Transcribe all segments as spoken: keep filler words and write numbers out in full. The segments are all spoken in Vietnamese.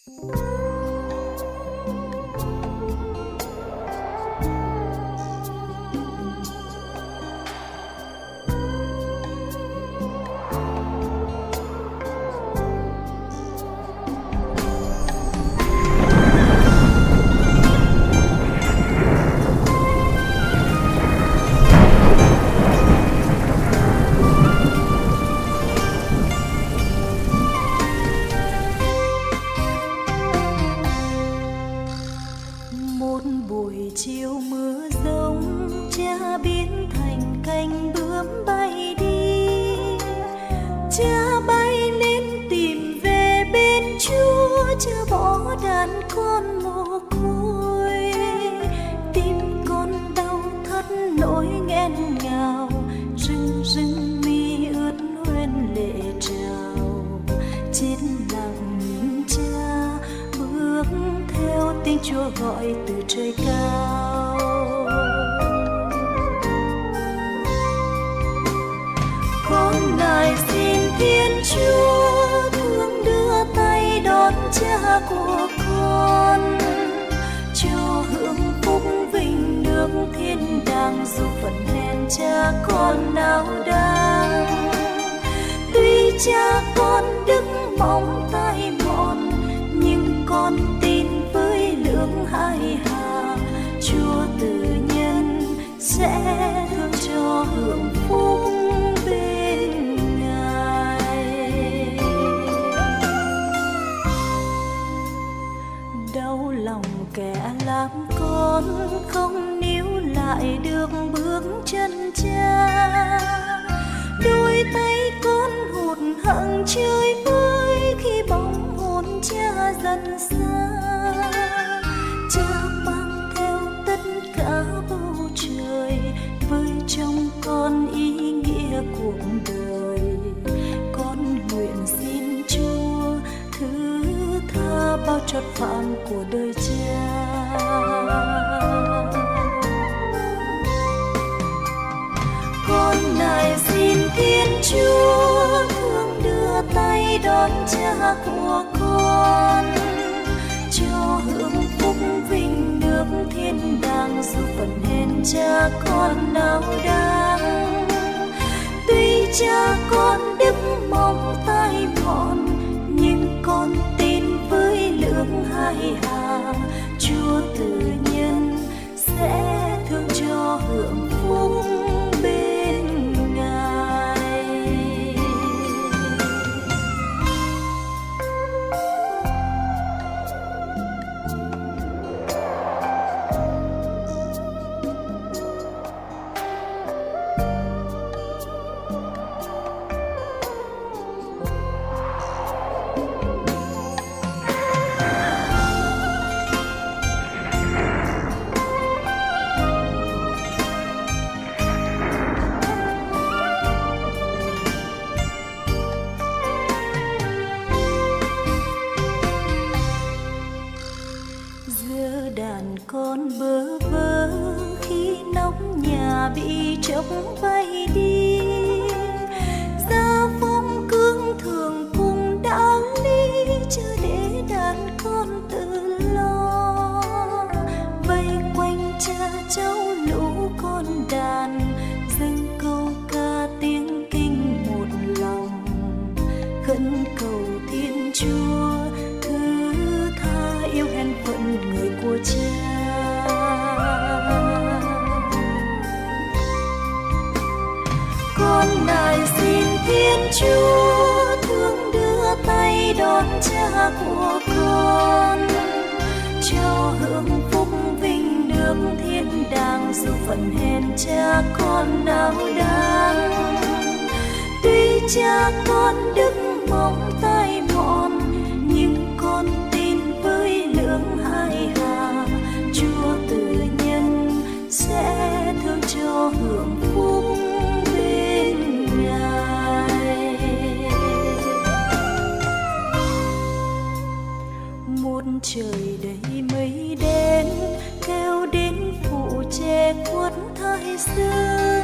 Trời đầy mây đen kéo đến phụ che khuất thái dương,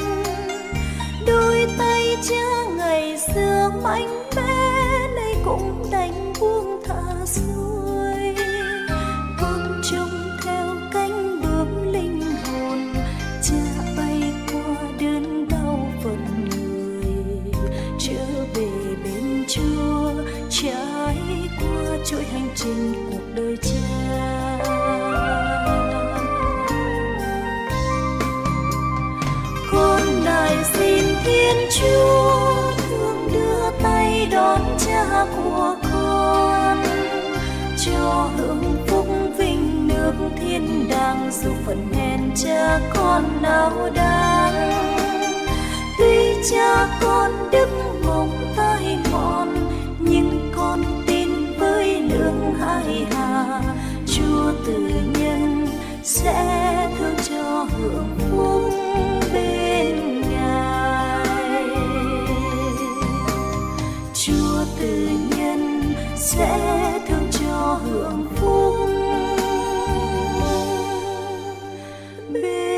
đôi tay cha ngày xưa mạnh mẽ nay cũng đành buông thả xuôi. trình cuộc đời cha. Con lại xin Thiên Chúa thương đưa tay đón cha của con, cho hưởng phúc vinh nước thiên đàng, dù phận hèn cha con nào đáng. Tuy cha con đức mong tai mòn, nhưng con tin với lương hai hà, Chúa từ nhân sẽ thương cho hưởng phúc bên Ngài. Chúa từ nhân sẽ thương cho hưởng phúc bên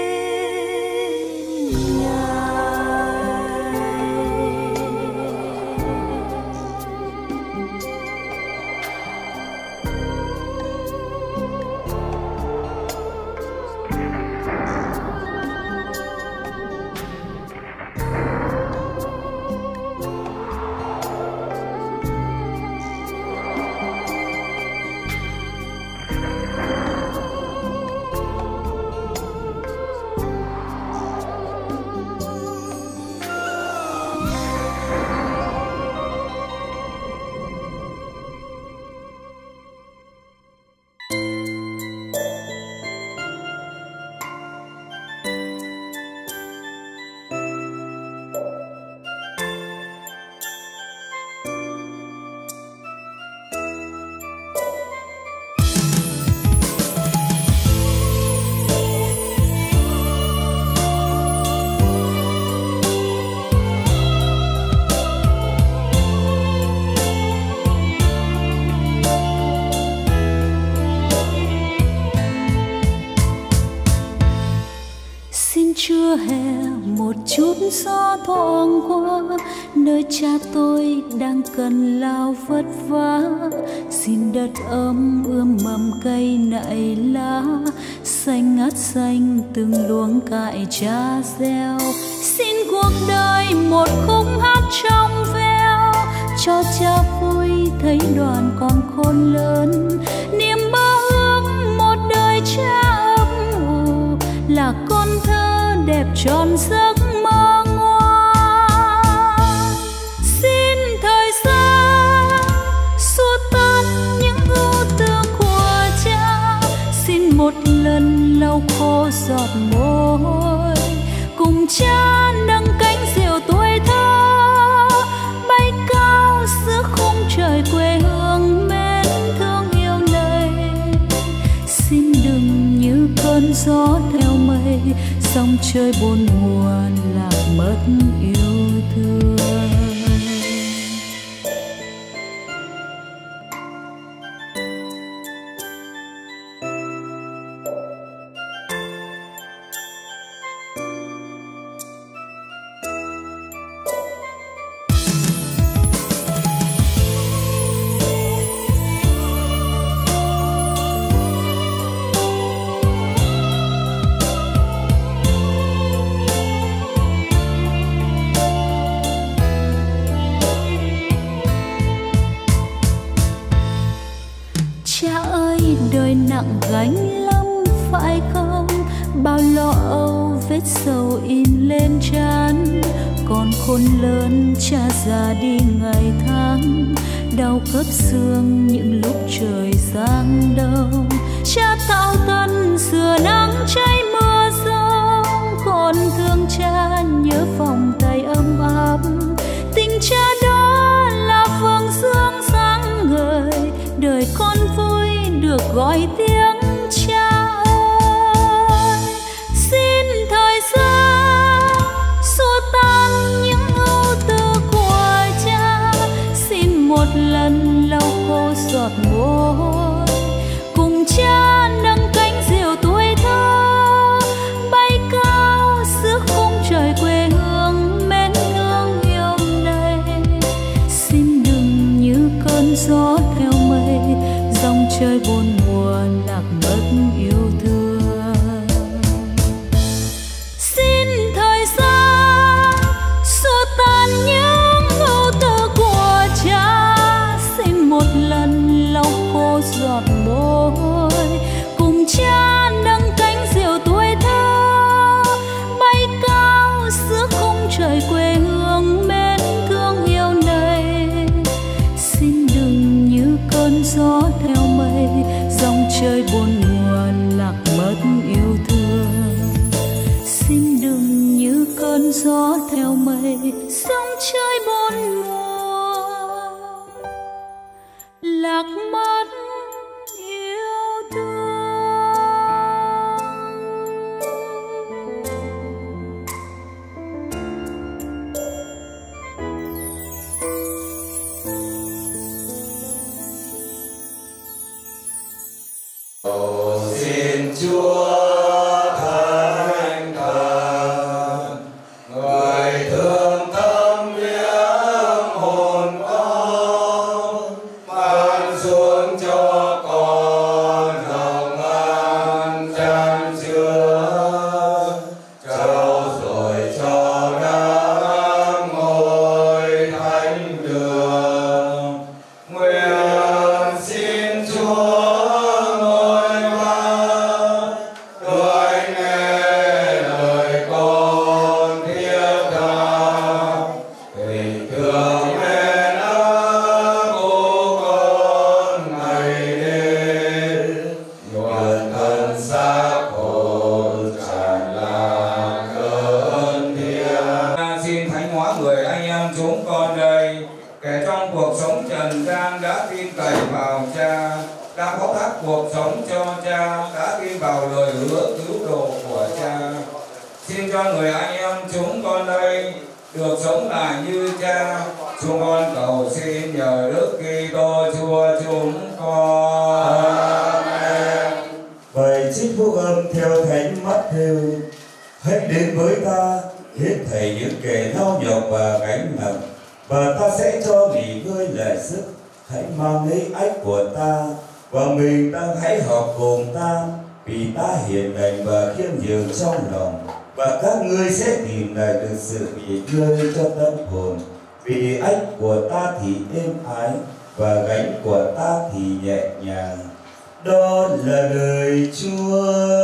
gió thoảng qua nơi cha tôi đang cần lao vất vả. Xin đất ấm ươm mầm cây nại lá, xanh ngắt xanh từng luống cại cha gieo. Xin cuộc đời một khúc hát trong veo, cho cha vui thấy đoàn còn khôn lớn. Niềm mơ ước một đời cha ấm ủ, là con thơ đẹp tròn giấc mơ ngoan. Xin thời gian xua tan những ưu tư của cha, xin một lần lau khô giọt mồ hôi, cùng cha nâng cánh diều tuổi thơ, bay cao giữa khung trời quê hương mến thương yêu này. Xin đừng như cơn gió theo mây, sóng chơi bốn mùa lạc mất yêu thương. Nặng gánh lắm phải không, bao lo âu vết sầu in lên trán. Còn khôn lớn cha già đi ngày tháng, đau khớp xương những lúc trời giáng đông. Cha tạo tân sửa nắng cháy mưa giông, còn thương cha nhớ vòng tay ấm áp. Tình cha đó là phương dương sáng ngời, đời con vui được gọi tiếng cha ơi. Xin thời gian xua tan những ưu tư của cha, xin một lần lau khô giọt mồ hôi, cùng cha nâng cánh diều tuổi thơ, bay cao giữa khung trời quê hương mến thương yêu này. Xin đừng như cơn gió theo mây, dòng chơi bốn mùa lạc mất yêu thương. Xin thời gian xua tan những ưu tư của cha, xin một lần lau khô giọt ngọt môi, cùng cha nâng cánh diều tuổi thơ bay cao giữa khung trời quê hương mến thương yêu này. Xin đừng như cơn gió theo mây, dòng chơi buồn nguồn lạc mất yêu thương. Xin đừng như cơn gió theo mây, dòng chơi buồn mùa lạc mất yêu thương. Cầu xin Chúa Thánh Thần, người thương tâm liếng hồn con, ban xuống cho con hồng an chan chứa, trao dồi cho đã ngôi thánh đường. Nguyện xin Chúa cuộc sống cho cha, đã tin vào lời hứa cứu độ của cha. Xin cho người anh em chúng con đây được sống lại như cha. Chúng con cầu xin nhờ Đức Kitô Chúa chúng con. Amen. Bài trích phúc âm theo Thánh Matthew. Hãy đến với ta, hết thảy những kẻ đau nhọc và gánh nặng, và ta sẽ cho nghỉ ngơi lại sức. Hãy mang lấy ách của ta và mình ta hãy học cùng ta, vì ta hiền lành và khiêm nhường trong lòng, và các ngươi sẽ tìm lại được sự nghỉ ngơi cho tâm hồn. Vì ách của ta thì êm ái và gánh của ta thì nhẹ nhàng. Đó là lời Chúa.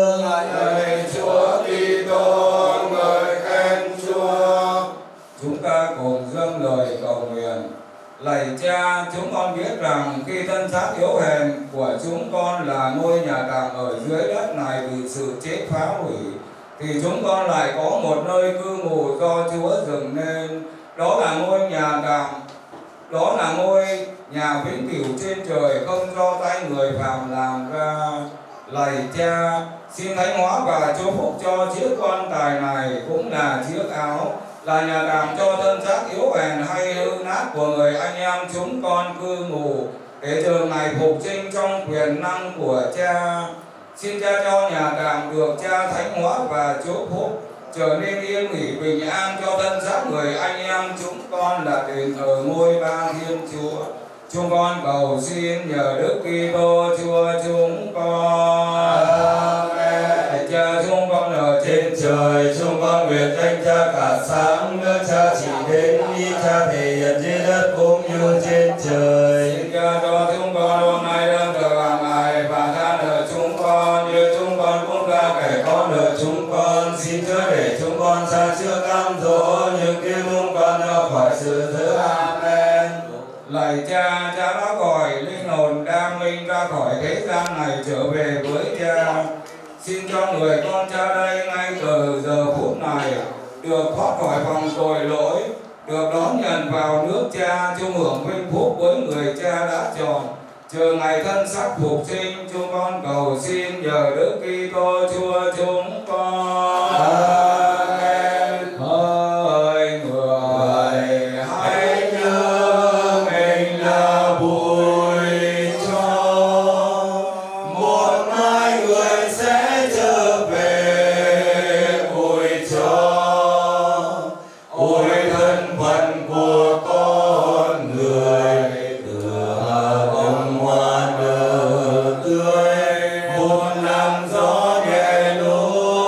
Lạy Chúa Kitô, ngợi khen Chúa. Chúng ta cùng dâng lời cầu nguyện. Lạy Cha, chúng con biết rằng khi thân xác yếu hèn của chúng con là ngôi nhà tạm ở dưới đất này bị sự chết phá hủy, thì chúng con lại có một nơi cư ngụ do Chúa dựng nên. Đó là ngôi nhà tạm, đó là ngôi nhà vĩnh cửu trên trời, không do tay người phàm làm ra. Lạy Cha, xin thánh hóa và chúc phúc cho chiếc quan tài này, cũng là chiếc áo, là nhà tạm cho thân xác yếu hèn hay hư nát của người anh em chúng con cư ngụ, để chờ ngày phục sinh trong quyền năng của Cha. Xin Cha cho nhà tạm được Cha thánh hóa và chúc phúc, trở nên yên nghỉ bình an cho thân xác người anh em chúng con là đền thờ ngôi ba Thiên Chúa. Chúng con cầu xin nhờ Đức Kitô Chúa chúng con. Amen. Cha chúng con ở trên trời, chúng con nguyện danh Cha cả sáng, nước Cha chỉ đến, ý Cha thể hiện trên đất cũng như trên trời. Xin Cha cho chúng con hôm nay đơn thực hàng ngày, và tha nợ chúng con như chúng con cũng tha kẻ có nợ chúng con. Xin Chúa để chúng con xa trước cám dỗ, nhưng cứu chúng con ra khỏi sự dữ. Amen. Lạy Cha, Cha đã gọi linh hồn đa minh ra khỏi thế gian này trở về với Cha. Xin cho người con Cha đây ngay từ giờ phút này được thoát khỏi vòng tội lỗi, được đón nhận vào nước Cha, chung hưởng vinh phúc với người Cha đã chọn. Chờ ngày thân xác phục sinh, chúng con cầu xin nhờ Đức Kitô Chúa chúng con. Amen. Hỡi người hãy nhớ mình là bụi tro, một mai người sẽ trở về bụi tro. Ôi thân phận của con người tựa bông hoa nở tươi, một làn gió nhẹ lối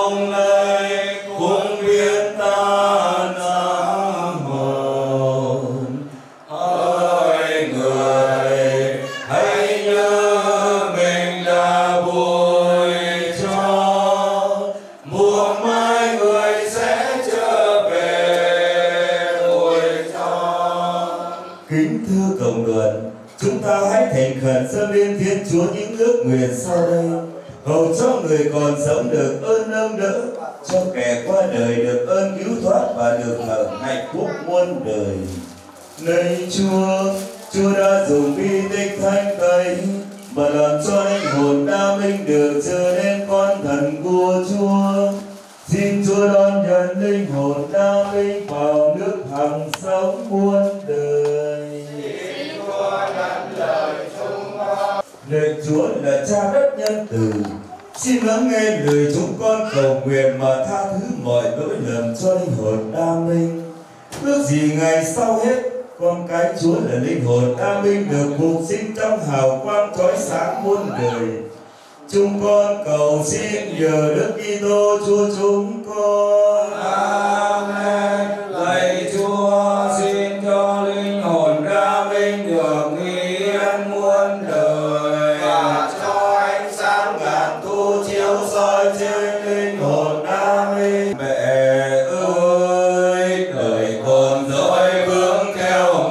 lần dâng lên Thiên Chúa những ước nguyện sau đây, hầu cho người còn sống được ơn nâng đỡ, cho kẻ qua đời được ơn cứu thoát và được hưởng hạnh phúc muôn đời. Này Chúa, Chúa đã dùng bi tích thanh tẩy và làm cho linh hồn đa minh được trở nên con thần của Chúa. Xin Chúa đón nhận linh hồn đa minh vào nước hằng sống muôn đời. Xin Chúa nhận lời chúng con. Lạy Chúa là Cha rất nhân từ, xin lắng nghe lời chúng con cầu nguyện mà tha thứ mọi lỗi lầm cho linh hồn đa minh. Ước gì ngày sau hết, con cái Chúa là linh hồn đa minh được phục sinh trong hào quang chói sáng muôn đời. Chúng con cầu xin nhờ Đức Kitô Chúa chúng con. Amen. Lạy Chúa, xin cho linh hồn đa minh được yên muôn đời, Và cho ánh sáng ngàn thu chiếu soi trên linh hồn đa minh. Mẹ ơi, đời con dõi bước theo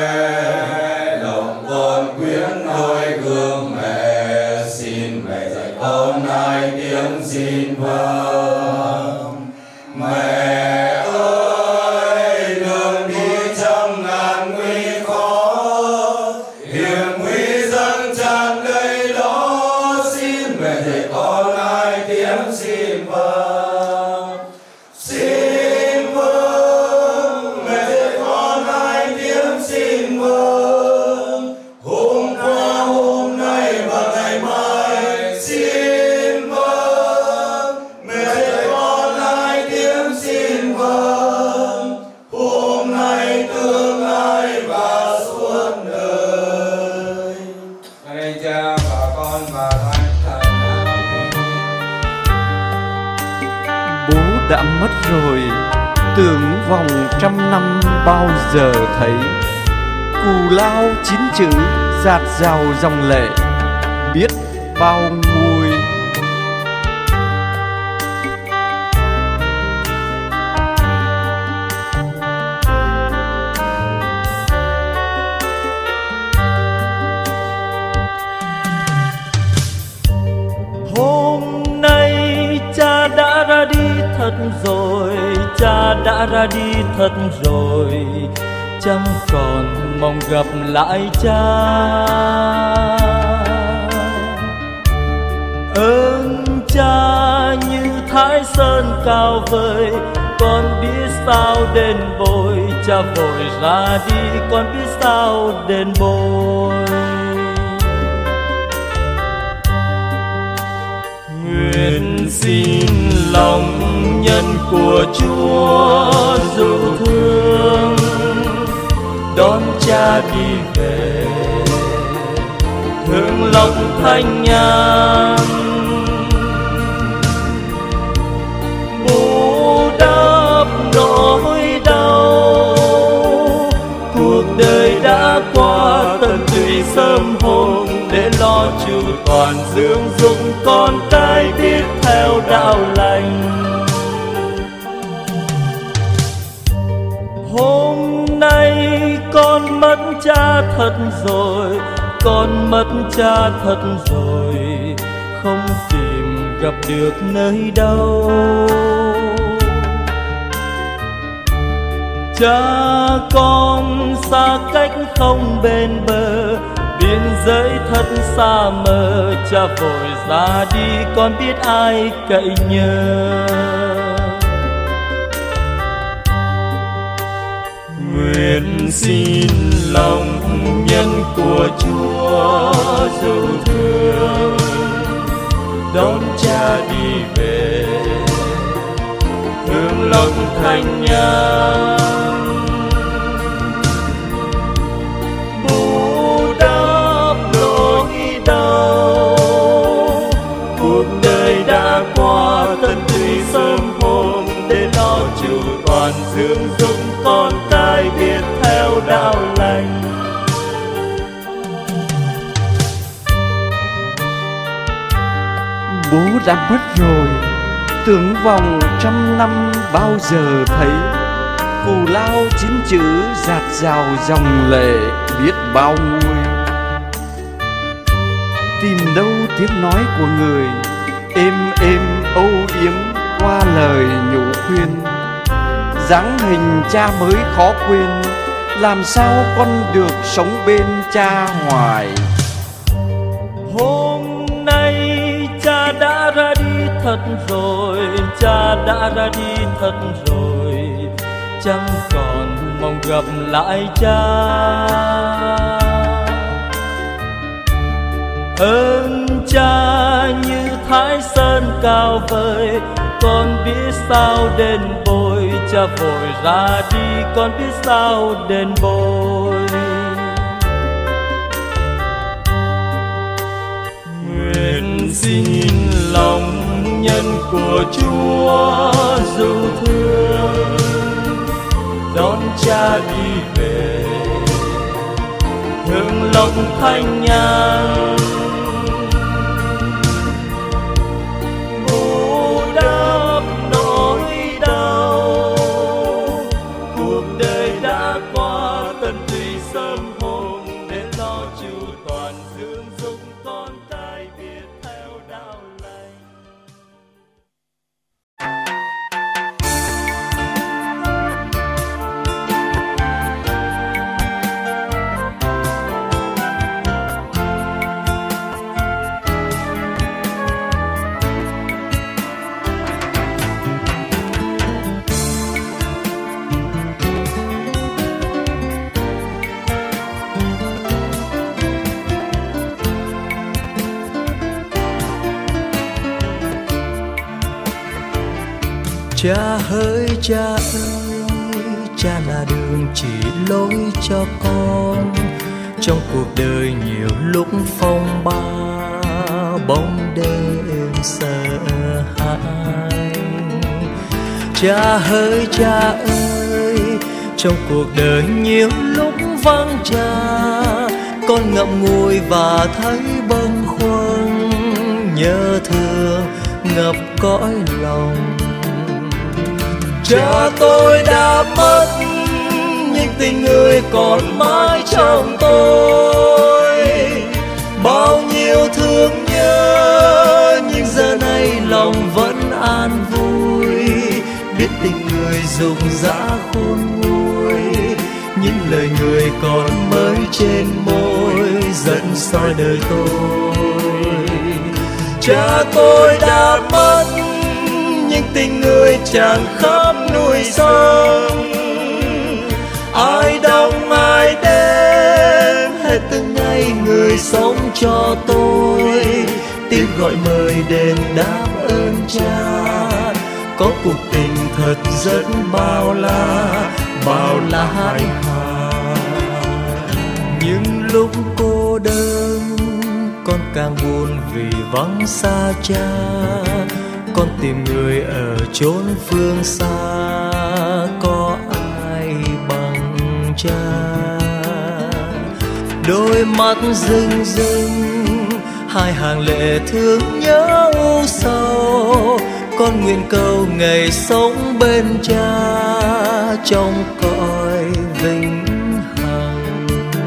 mẹ, lòng con quyến noi gương mẹ, xin mẹ dạy con hai tiếng xin vâng. Mẹ ơi, đường đi trăm ngàn nguy khó, hiểm nguy dâng tràn đầy đó, xin mẹ dạy con hai tiếng xin vâng. Xin vâng, mẹ dạy con hai tiếng xin vâng. Hôm qua, hôm nay và ngày mai xin vâng, mẹ dạy con hai tiếng xin vâng. Hôm nay, tương lai và suốt đời. lạy Cha và Con và Thánh Thần. Bố đã mất rồi, tưởng vòng trăm năm bao giờ thấy. Cù lao chín chữ dạt dào dòng lệ, biết bao nguôi. Hôm nay cha đã ra đi thật rồi, cha đã ra đi thật rồi, chẳng còn mong gặp lại cha. Ơn cha như Thái Sơn cao vời, con biết sao đền bồi. Cha vội ra đi, con biết sao đền bồi. Nguyện xin lòng nhân của Chúa dịu thương, đón cha đi về hương lòng thanh nhàn. Bù đắp nỗi đau cuộc đời đã qua, tận tụy sớm hôm để lo chu toàn dưỡng dục con cái biết theo đạo lành. Hôm nay con mất cha thật rồi, con mất cha thật rồi, không tìm gặp được nơi đâu. Cha con xa cách không bên bờ, biên giới thật xa mờ. Cha vội ra đi, con biết ai cậy nhờ. Nguyện xin lòng nhân của Chúa dịu thương, đón cha đi về hương lòng thanh nhàn. Bù đắp nỗi đau cuộc đời đã qua, tận tụy sớm hôm để lo chu toàn dưỡng dục con cái biết theo đạo lành. Bố đã mất rồi, tưởng vòng trăm năm bao giờ thấy. Cù lao chín chữ dạt dào dòng lệ, biết bao nguôi. tìm đâu tiếng nói của người êm êm âu yếm qua lời nhủ khuyên. Dáng hình cha mới khó quên, làm sao con được sống bên cha hoài. Hôm nay cha đã ra đi thật rồi, cha đã ra đi thật rồi, chẳng còn mong gặp lại cha. Ơn cha như Thái Sơn cao vời, con biết sao đền bồi. Cha vội ra đi, con biết sao đền bồi. Nguyện xin lòng nhân của Chúa dù thương, đón cha đi về hương lòng thanh nhàn. Bù đắp nỗi đau, cuộc đời đã qua, tận tùy sớm hôm để lo chu toàn dưỡng dục con cái biết theo đạo lành. Cha hỡi cha ơi, cha là đường chỉ lối cho con. Trong cuộc đời nhiều lúc phong ba, bóng đêm sợ hãi. Cha hỡi cha ơi, trong cuộc đời nhiều lúc vắng cha, con ngậm ngùi và thấy bâng khuâng, nhớ thương ngập cõi lòng. Cha tôi đã mất, nhưng tình người còn mãi trong tôi. Bao nhiêu thương nhớ, nhưng giờ này lòng vẫn an vui. Biết tình người rụng rã khôn nguôi, những lời người còn mới trên môi dẫn soi đời tôi. Cha tôi đã mất, nhưng tình người tràn khắp núi sông. Ai đông ai đến, hết từng ngày người sống cho tôi. Tiếng gọi mời đền đáp ơn cha, có cuộc tình thật rất bao la, bao la hài hòa. Nhưng lúc cô đơn, con càng buồn vì vắng xa cha. Con tìm người ở chốn phương xa, có ai bằng cha. Đôi mắt rưng rưng, hai hàng lệ thương nhớ u sầu. Con nguyện cầu ngày sống bên cha, trong cõi vĩnh hằng.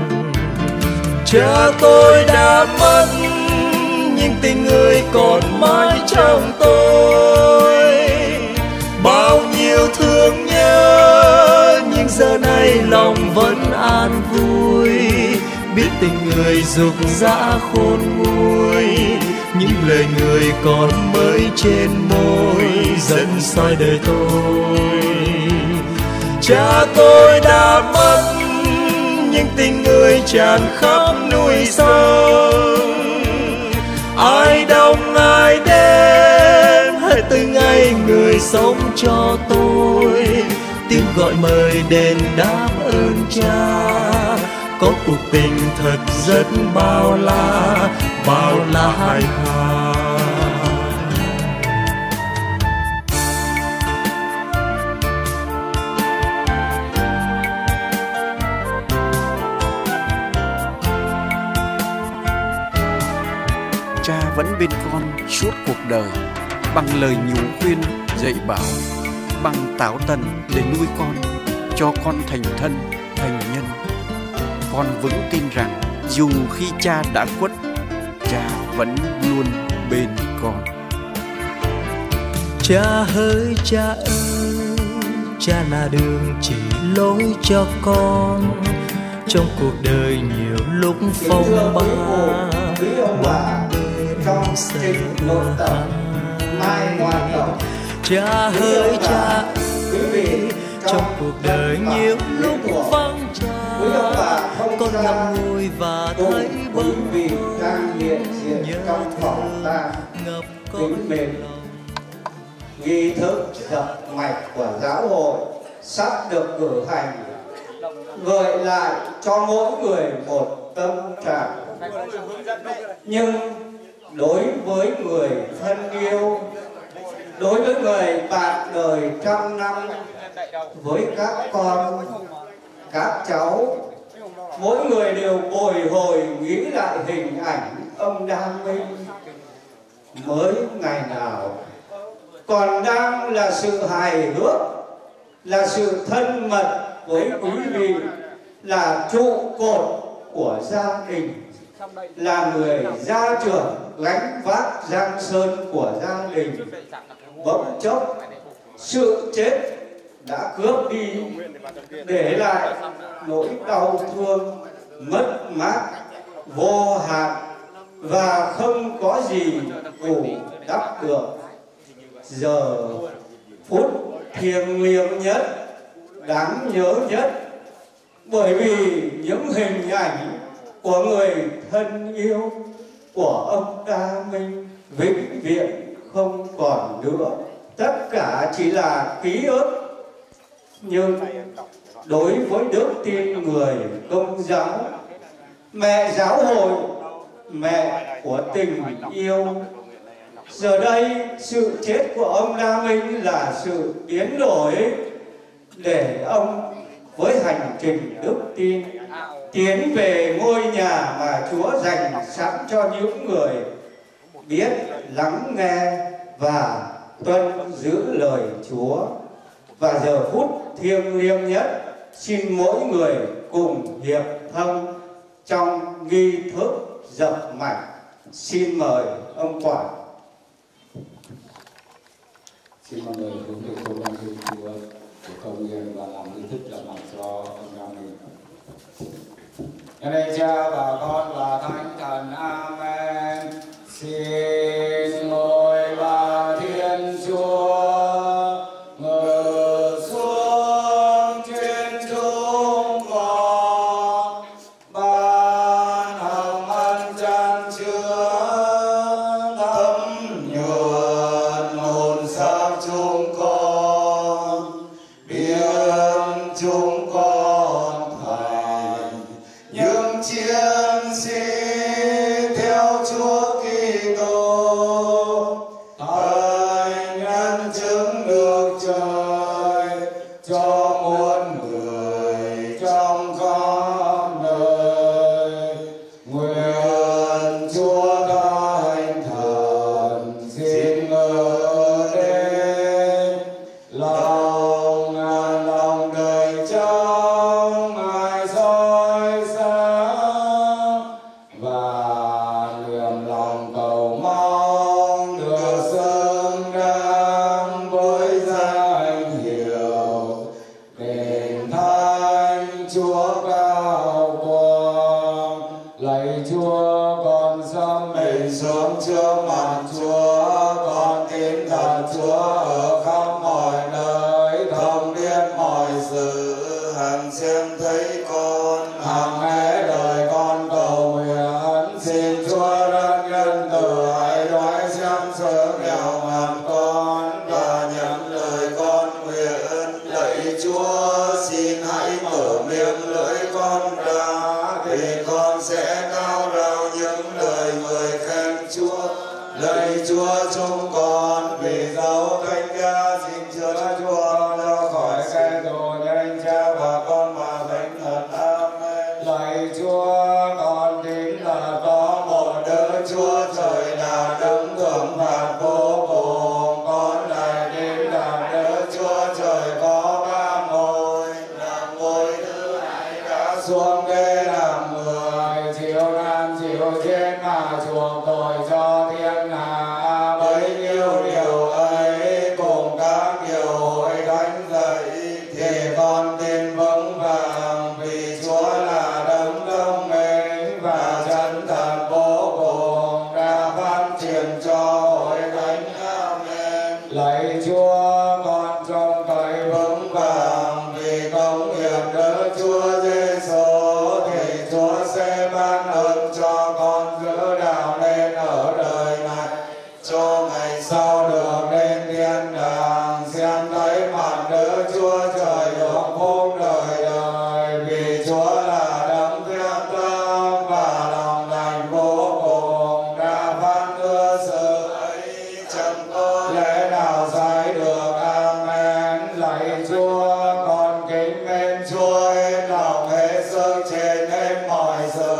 Cha tôi đã mất, nhưng tình người còn mãi trong tôi. Bao nhiêu thương nhớ, nhưng giờ này lòng vẫn an vui. Biết tình người rục rã khôn nguôi, những lời người còn mới trên môi dẫn soi đời tôi. Cha tôi đã mất, nhưng tình người tràn khắp núi sông. Ai đông ai đến, hãy từng ngày người sống cho tôi. Tiếng gọi mời đền đáp ơn cha, có cuộc tình thật rất bao la, bao la hài hòa. Cha vẫn bên con suốt cuộc đời, bằng lời nhủ khuyên dạy bảo, bằng táo tần để nuôi con, cho con thành thân thành nhân. Con vững tin rằng dù khi cha đã khuất, cha vẫn luôn bên con. Cha ơi cha ơi, cha là đường chỉ lối cho con trong cuộc đời nhiều lúc phong ba. Trong trình nội tập mai ngoan động, cha ơi cha ơi, trong cuộc đời nhiều lúc vắng cha, con ngậm ngùi và thấy bâng đang hiện diện trong phòng ta ngập kính mến. Nghi thức dập mạch của giáo hội sắp được cử hành, gợi lại cho mỗi người một tâm trạng. Nhưng đối với người thân yêu, đối với người bạn đời trăm năm, với các con, các cháu, mỗi người đều bồi hồi nghĩ lại hình ảnh ông Đam Minh mới ngày nào còn đang là sự hài hước, là sự thân mật với quý vị, là trụ cột của gia đình, là người gia trưởng gánh vác giang sơn của gia đình. Bỗng chốc sự chết đã cướp đi, để lại nỗi đau thương, mất mát vô hạn và không có gì bù đắp được. Giờ phút thiêng liêng nhất, đáng nhớ nhất, bởi vì những hình ảnh của người thân yêu của ông Đa Minh vĩnh viễn không còn nữa. Tất cả chỉ là ký ức. Nhưng đối với đức tin người Công giáo, mẹ giáo hội, mẹ của tình yêu, giờ đây sự chết của ông Đa Minh là sự biến đổi để ông với hành trình đức tin tiến về ngôi nhà mà Chúa dành sẵn cho những người biết lắng nghe và tuân giữ lời Chúa. Và giờ phút thiêng liêng nhất, xin mỗi người cùng hiệp thông trong nghi thức dập mạch. Xin mời ông Quảng. Xin mời hướng về cô Đăng Hương Chúa của công viên và làm nghi thức dập mạch cho ông Đăng Minh. Nhân đây Cha và Con và Thánh Thần. Amen. Xin ngôi ba Thiên Chúa ngự xuống trên chúng con, ban hồng ân chan chứa thấm nhuần hồn xác chúng con, biến chúng con thành những chiến sĩ theo Chúa Kitô, thành nhân chứng được trời cho muôn người trong khắp nơi. Nguyện Chúa Thánh Thần xin ngự đến lòng ngàn lòng đời trong Ngài soi sáng, và niềm lòng cầu mong được xứng đáng với danh hiệu đền thánh Chúa cao quang. Lạy Chúa, con dâng mình xuống trước mặt Chúa, con tin thật Chúa ở khắp mọi nơi, thông biết mọi sự, hằng xem thấy con, hằng nghe lời con cầu nguyện. Xin Chúa rất nhân từ hãy đoái xem sự nghèo nàn con và nhận lời con nguyện. Lạy Chúa, xin hãy mở miệng lưỡi con ra, thì con sẽ cao rao những lời người khen Chúa. Lạy Chúa, chúng con vì dấu thánh giá xin chữa Chúa ra khỏi kẻ thù, nhân Cha và Con và Thánh Thần. Amen. Lạy Chúa, con tin là có một Đức Chúa Trời là đứng thượng phạt vô cùng. Con lại tin là Đức Chúa Trời có ba ngôi, là ngôi thứ hai đã xuống đây làm người, chịu nạn chịu chết mà chuộc tội truyền cho hội thánh. Amen. Lạy Chúa, con trông cậy vững vàng vì công hiệp đỡ Chúa Giêsu, thì Chúa sẽ ban ơn cho con giữ đạo nên ở đời này, cho ngày sau được lên thiên đàng xem thấy mặt đỡ Chúa trời được phúc đời đời. Vì Chúa là đấng thiên tâm và lòng thành vô cùng, đã phán hứa sự ấy chẳng có lẽ nào sai được. Amen. Lạy Chúa, con kính mến Chúa hết lòng hết sức trên hết mọi sự,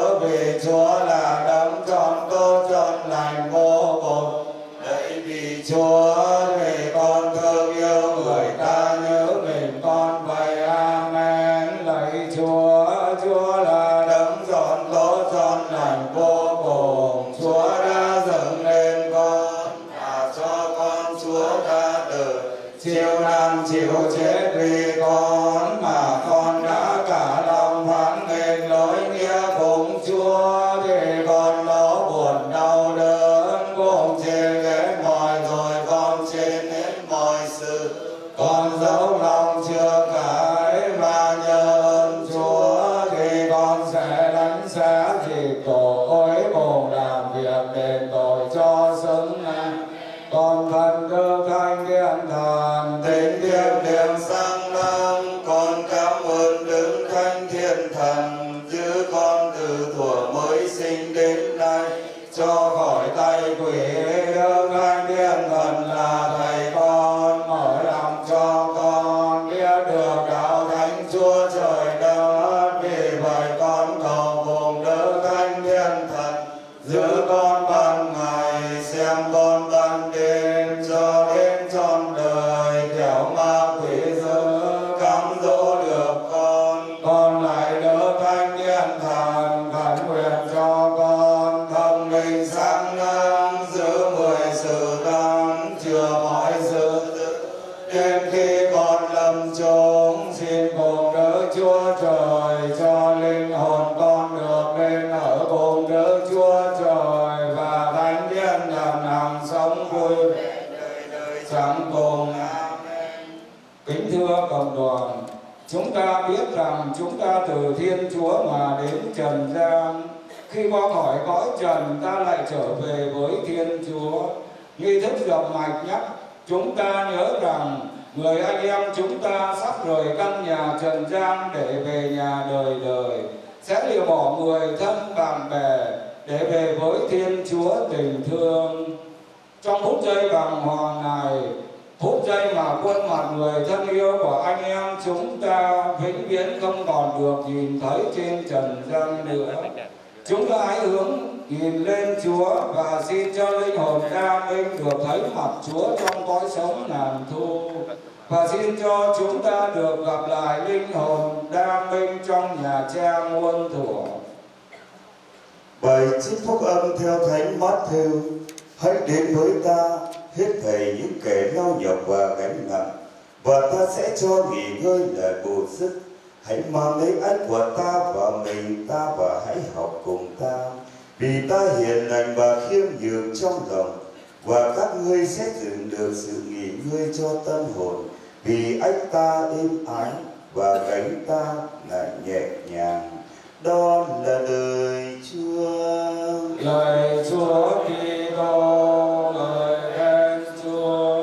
vì Chúa là đấng trọn tốt trọn lành vô cùng. Đấy vì Chúa vì con thương yêu người ta nhớ mình con vậy. Amen. Lạy Chúa, Chúa là đấng trọn tốt trọn lành vô cùng. Chúa đã dựng nên con và cho con Chúa đã từ chịu nạn chịu chết vì con, mà con đã cả lòng phán nghịch lối nghĩa cùng Chúa, thì con nó buồn đau đớn cùng chê ghét mọi rồi con trên hết mọi sự. Con dẫu lòng chưa cải và nhờ ơn Chúa, thì con sẽ đánh giá dịp tội cùng làm việc đền tội cho xứng đáng. Con phần được thanh thiên thần tính thiêng liêng sáng láng, con cảm ơn đứng thanh thiên thần giữ con từ thuở mới sinh đến nay, cho khỏi tay quỷ. Đức thanh thiên thần là thầy con, mở lòng cho con biết được đạo thánh Chúa trời đất. Vì vậy con cầu cùng Đức thanh thiên thần giữ con ban ngày, xem con ban đêm, cho đến trọn đời kẻo ma quỷ dữ cám dỗ được con. Con lại Đức thanh thiên thần khẩn nguyện cho con thông minh sáng năng, giữ mười sự tăng chừa mọi sự tự. Đến khi con lâm chung, xin cùng Đức Chúa trời cho linh hồn con được lên ở cùng Đức Chúa trời, và thánh thiên thần hằng sống vui vẻ đời đời chẳng cùng. Amen. Kính thưa cộng đoàn, chúng ta biết rằng chúng ta từ Thiên Chúa mà đến trần gian. Khi qua khỏi cõi trần, ta lại trở về với Thiên Chúa. Nghi thức dập mạch nhắc chúng ta nhớ rằng người anh em chúng ta sắp rời căn nhà trần gian để về nhà đời đời, sẽ lìa bỏ người thân bạn bè để về với Thiên Chúa tình thương. Trong phút giây bàng hoàng này, phút giây mà khuôn mặt người thân yêu của anh em chúng ta vĩnh viễn không còn được nhìn thấy trên trần gian nữa, chúng ta hãy hướng nhìn lên Chúa và xin cho linh hồn đa minh được thấy mặt Chúa trong cõi sống ngàn thu, và xin cho chúng ta được gặp lại linh hồn đa minh trong nhà Cha muôn thuở. Bài trích phúc âm theo Thánh Matthew. Hãy đến với ta hết thảy những kẻ lao nhọc và gánh nặng, và ta sẽ cho nghỉ ngơi lại bổ sức. Hãy mang lấy ách của ta vào mình ta và hãy học cùng ta, vì ta hiền lành và khiêm nhường trong lòng, và các ngươi sẽ dựng được sự nghỉ ngơi cho tâm hồn. Vì ách ta êm ái và gánh ta là nhẹ nhàng. Đó là lời Chúa. Lời Chúa Kitô, lời khen Chúa.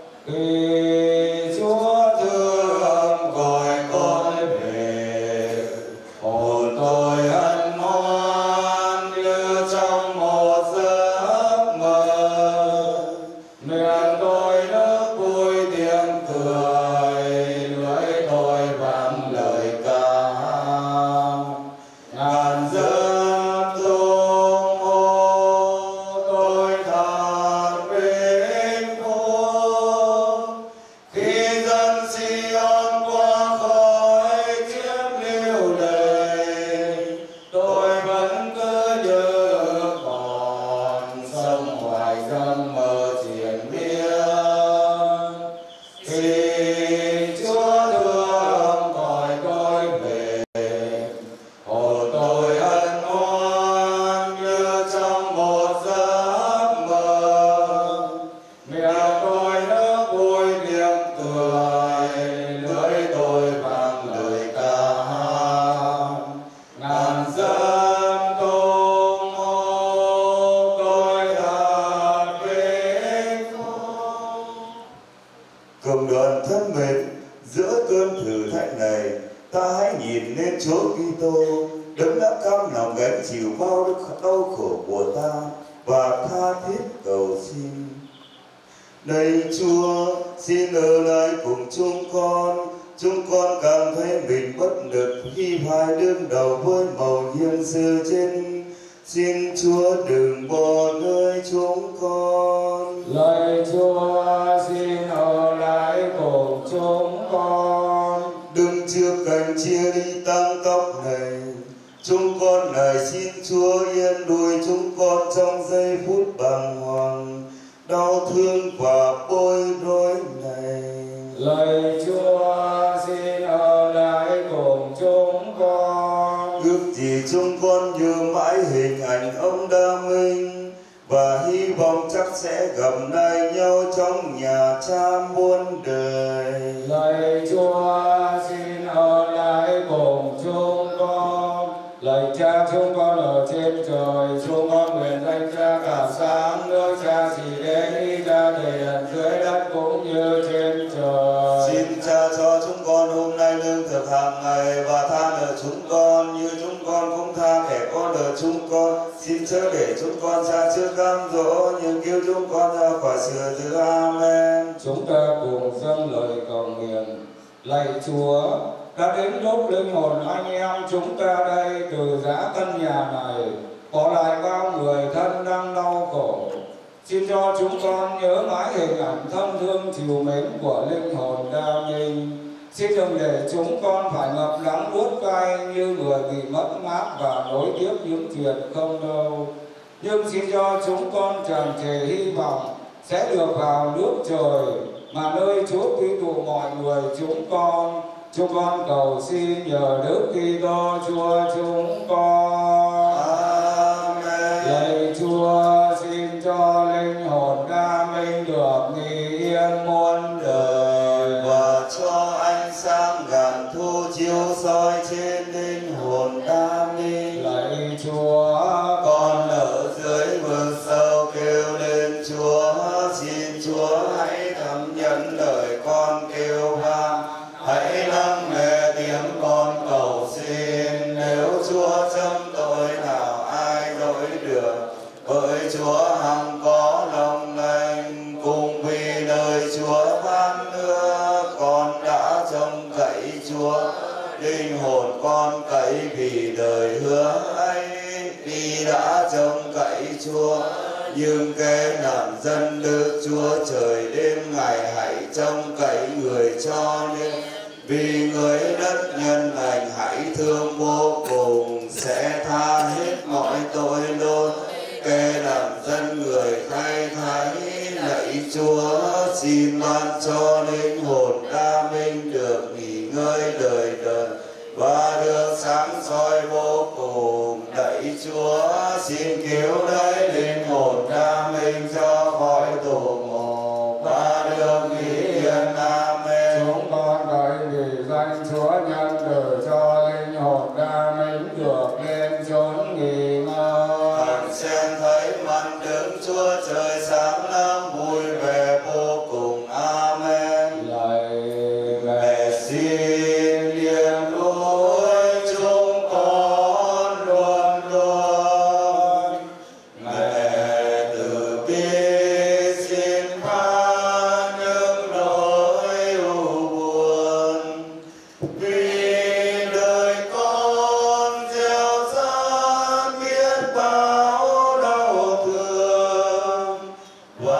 Khi Chúa thương gọi con về, hồn tôi hân hoan như trong một giấc mơ. Miệng tôi nức vui tiếng cười, lưỡi tôi vang lời ca. Ngàn giấc tung hô tôi thật vinh phúc, khi dân Sion qua khỏi chiếc liêu đầy, tôi vẫn cứ như còn sông hoài dâng mơ triền miên. Khi Chúa thương gọi tôi về, hồn tôi hân hoan như trong một giấc mơ. Chúa Kitô, đấng đã cam lòng gánh chịu bao đau khổ của ta và tha thiết cầu xin. Này Chúa, xin ở lại cùng chúng con. Chúng con cảm thấy mình bất lực khi phải đương đầu với mầu nhiệm sự trên. Xin Chúa đừng bỏ rơi chúng con. Lạy Chúa, xin ở lại cùng chúng con. Đừng trước cảnh chia ly tăng tóc này, chúng con lại xin Chúa yên đuổi chúng con trong giây phút bàng hoàng, đau thương và bối rối này. Lạy Chúa, xin ở lại cùng chúng con. Ước gì chúng con nhớ mãi hình ảnh ông Đa Minh và hy vọng chắc sẽ gặp lại nhau trong nhà cha muôn đời. Lạy Chúa, xin ở lại cùng chúng con. Lạy Cha chúng con ở trên trời, chúng con nguyện danh Cha cả sáng, nước Cha chỉ đến ý Cha thể hiện dưới đất cũng như trên trời. Xin Cha cho chúng con hôm nay lương thực hàng ngày và tha nợ chúng con như chúng con cũng tha kẻ có nợ chúng con. Xin chớ để chúng con ra trước cám dỗ, nhưng cứu chúng con ra khỏi sự dữ. Amen. Chúng ta cùng dâng lời cầu nguyện. Lạy Chúa, đã đến lúc linh hồn anh em chúng ta đây từ giã căn nhà này bỏ lại bao người thân đang đau khổ. Xin cho chúng con nhớ mãi hình ảnh thân thương chiều mến của linh hồn Đa Minh. Xin đừng để chúng con phải ngập đắng buốt cay như người bị mất mát và nối tiếp những chuyện không đâu. Nhưng xin cho chúng con tràn trề hy vọng sẽ được vào nước trời mà nơi Chúa quy tụ mọi người chúng con. Chúng con cầu xin nhờ Đức Kitô Chúa chúng con. Amen. Lạy Chúa, xin cho linh hồn Đa Minh được nghỉ yên muôn đời và cho ánh sáng ngàn thu chiếu soi trên linh hồn Đa Minh. Lạy Chúa, con ở dưới vực sâu kêu lên Chúa, xin Chúa hãy thấm nhận lời con kêu vang. Hãy lắng nghe tiếng con cầu xin, nếu Chúa chấm tội nào ai dối được, bởi Chúa hằng có lòng lành. Cùng vì lời Chúa ban nước, con đã trông cậy Chúa, linh hồn con cậy vì đời hứa ấy. Vì đã trông cậy Chúa, nhưng kẻ làm dân đức Chúa trời đêm ngày hãy trông cậy người cho nên. Vì người đất nhân lành hãy thương vô cùng, sẽ tha hết mọi tội lỗi. Kẻ làm dân người thay thái, lạy Chúa xin ban cho linh hồn Đa Minh được nghỉ ngơi đời đời và được sáng soi vô cùng. Lạy Chúa xin cứu lấy linh hồn Đa Minh cho khỏi tù ngục và được nghỉ yên. Amen. chúng con cậy vì danh Chúa nhân từ cho linh hồn Đa Minh được lên chốn nghỉ ngơi. Hằng xem thấy mặt đứng Chúa trời sáng lắm vui vẻ vô cùng. Amen. Lạy Mẹ xin yên nuôi chúng con luôn luôn. Mẹ từ bi xin tha những nỗi u buồn, vì đời con gieo dắt biết bao đau thương và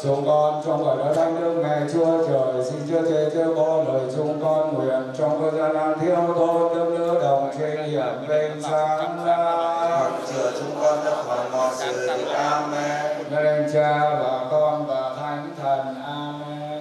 chúng con trong gọi đó thánh đức mẹ Chúa Trời, xin Chúa Thế Chúa có lời chúng con nguyện trong thời gian an thiếu thốn đơm lửa đồng trên hiển lên sáng hoặc chữa chúng con ra khỏi mọi sự. Amen. Lên Cha và Con và Thánh Thần. Amen.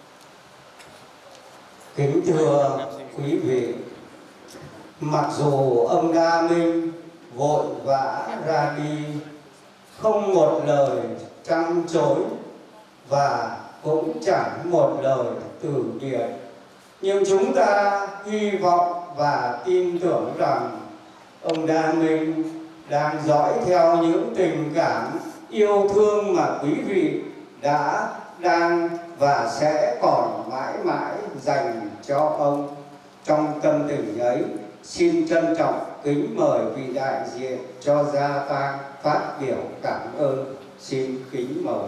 Kính thưa quý vị, mặc dù ông Đa Minh vội vã ra đi, không một lời trăn trối và cũng chẳng một lời từ biệt, nhưng chúng ta hy vọng và tin tưởng rằng ông Đa Minh đang dõi theo những tình cảm yêu thương mà quý vị đã, đang và sẽ còn mãi mãi dành cho ông. Trong tâm tình ấy, xin trân trọng kính mời vị đại diện cho gia tang phát biểu cảm ơn. Xin kính mời.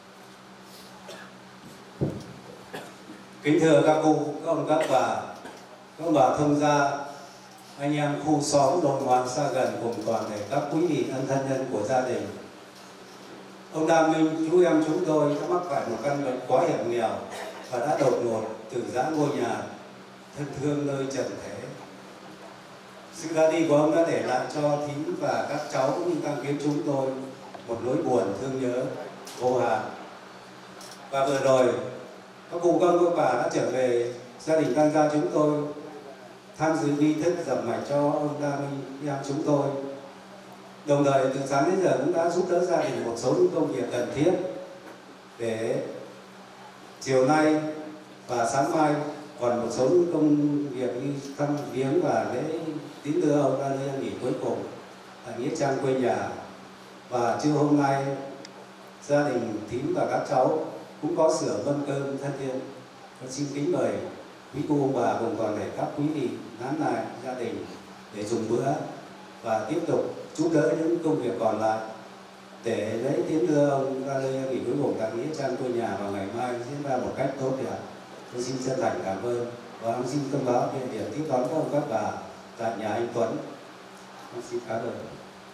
Kính thưa các cụ, các ông, các bà, các ông bà thông gia, anh em khu xóm đồn ngoan xa gần cùng toàn thể các quý vị ân thân nhân của gia đình. Ông Đa Minh, chú em chúng tôi đã mắc phải một căn bệnh quá hiểm nghèo và đã đột ngột từ giã ngôi nhà, thân thương nơi trần thế. Sự ra đi của ông đã để lại cho thím và các cháu cũng như các kiến chúng tôi một nỗi buồn thương nhớ vô hạn. Và vừa rồi, các cụ con các bà đã trở về gia đình tăng gia chúng tôi tham dự nghi thức dập mạch cho ông Đa Minh em chúng tôi. Đồng thời từ sáng đến giờ cũng đã giúp đỡ gia đình một số những công việc cần thiết để chiều nay và sáng mai còn một số những công việc như thăm viếng và lễ tín đưa ông ra nơi nghỉ cuối cùng tại nghĩa trang quê nhà. Và trưa hôm nay gia đình thím và các cháu cũng có sửa mâm cơm thân thiện. Con xin kính mời quý cô ông bà cùng toàn thể các quý vị nán lại gia đình để dùng bữa và tiếp tục giúp đỡ những công việc còn lại để lấy tiến đưa ông ra nơi nghỉ cuối cùng tại nghĩa trang quê nhà vào ngày mai diễn ra một cách tốt đẹp. Tôi xin chân thành cảm ơn và ông xin thông báo địa điểm tiếp đón các ông các bà tại nhà anh Tuấn. Con xin cảm ơn.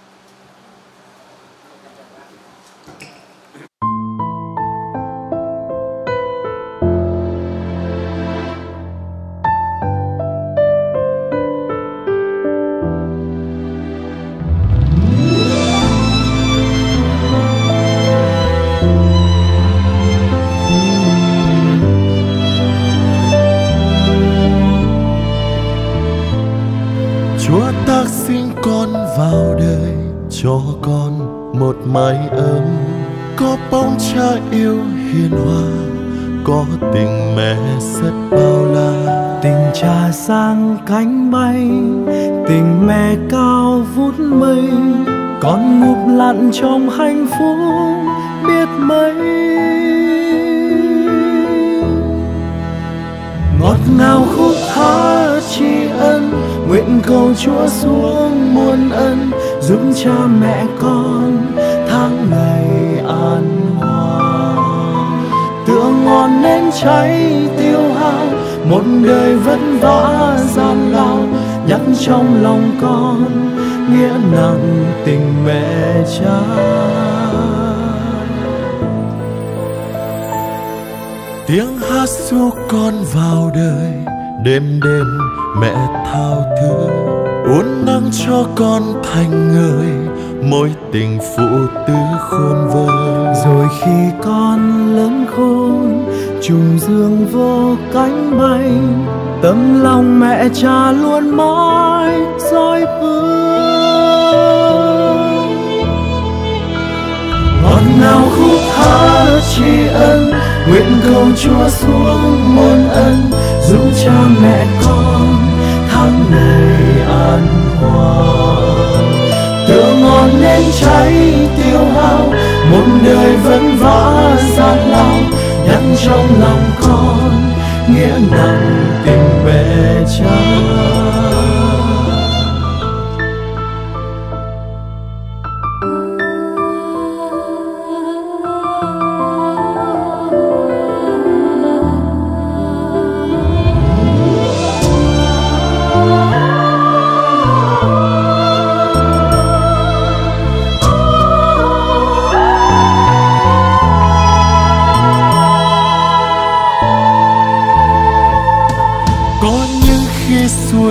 Cho con một mái ấm, có bóng cha yêu hiền hòa, có tình mẹ rất bao la. Tình cha sang cánh bay, tình mẹ cao vút mây, con ngục lặn trong hạnh phúc biết mấy. Ngọt ngào khúc hát tri ân, nguyện cầu Chúa xuống muôn ân, giúp cha mẹ con tháng ngày an hòa. Tựa ngọn nến cháy tiêu hao, một đời vất vả gian lao, nhắc trong lòng con nghĩa nặng tình mẹ cha. Tiếng hát ru con vào đời, đêm đêm mẹ thao thức uốn nắng cho con thành người, mối tình phụ tử khôn vơi. Rồi khi con lớn khôn, trùng dương vô cánh bay, tấm lòng mẹ cha luôn mãi dõi bước. Ngọt ngào khúc hát tri ân, nguyện cầu Chúa xuống muôn ân, giúp cha mẹ con tháng ngày an hòa. Tựa ngọn nến cháy tiêu hao, một đời vất vả gian lao, nhắc trong lòng con nghĩa nặng tình mẹ cha.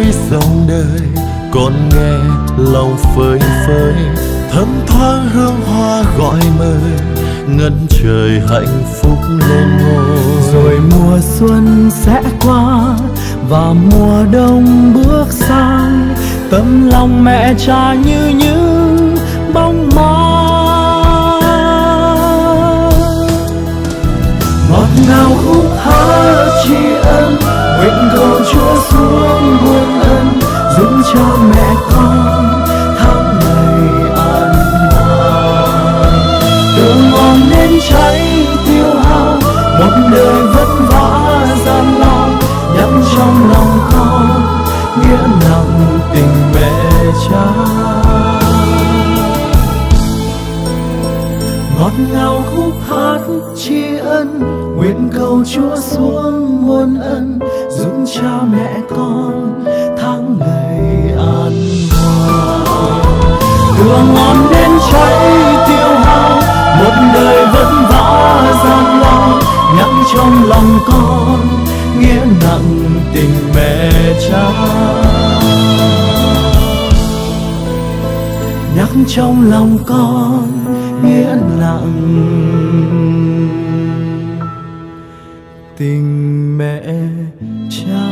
dòng đời, còn nghe lòng phơi phới thấm thoáng hương hoa gọi mời, ngân trời hạnh phúc lên ngôi. Rồi mùa xuân sẽ qua và mùa đông bước sang, tấm lòng mẹ cha như những bóng ma. Ngọt ngào khúc hát tri ân, nguyện cầu Chúa xuống muôn ân, giúp cho mẹ con tháng ngày an hòa. Đường ngon nên cháy tiêu hao, một đời vất vả gian lao, nhắc trong lòng con nghĩa nặng tình mẹ cha. Ngọt ngào khúc hát tri ân, nguyện cầu Chúa xuống muôn ân, giúp cha mẹ con tháng ngày an hòa. Đường ngon nên cháy tiêu hao, một đời vất vả gian lao, nhắc trong lòng con nghĩa nặng tình mẹ cha. Nhắc trong lòng con nghĩa nặng tình mẹ cha.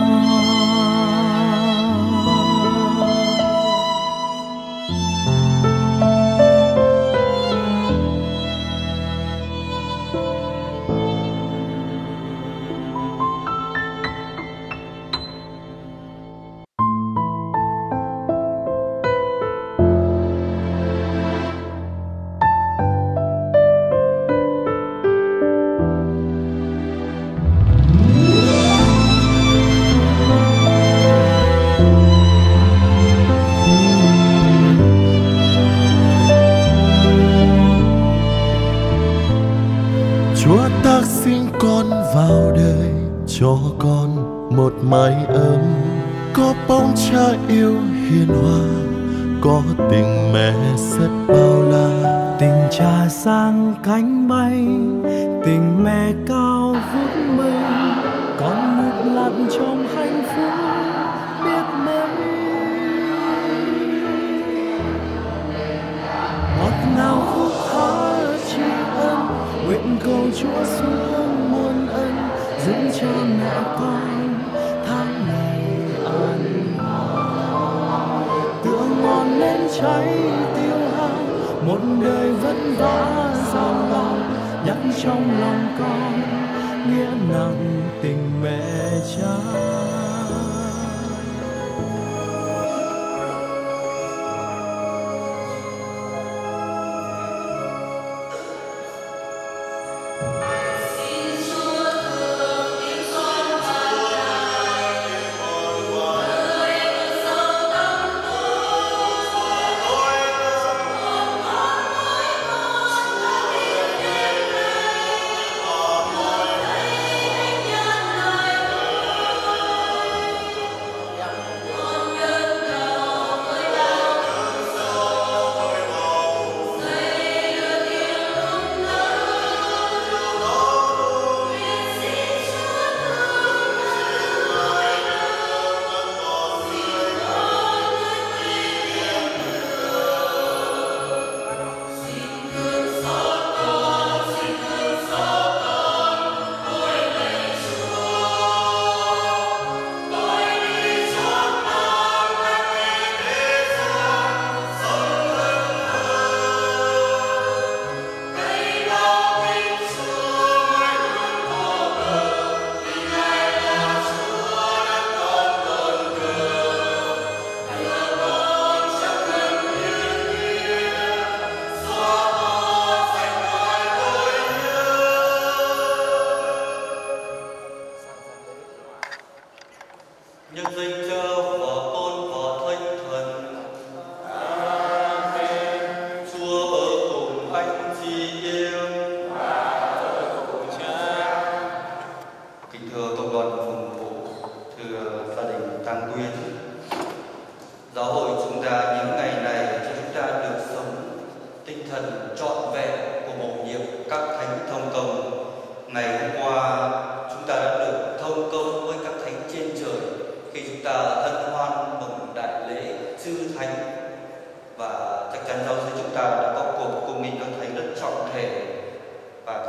Cho con một mái ấm, có bóng cha yêu hiền hòa, có tình mẹ rất bao la. Tình cha sang cánh bay, tình mẹ cao vút mây, con nước lặn trong hạnh phúc biết mấy. Ngọt ngào khúc hát tri ân, nguyện cầu Chúa xuống muôn ân, giúp cho mẹ con tháng ngày an hòa. Tựa ngon nên cháy tiêu hao, một đời vất vả gian lao, nhắc trong lòng con nghĩa nặng tình mẹ cha.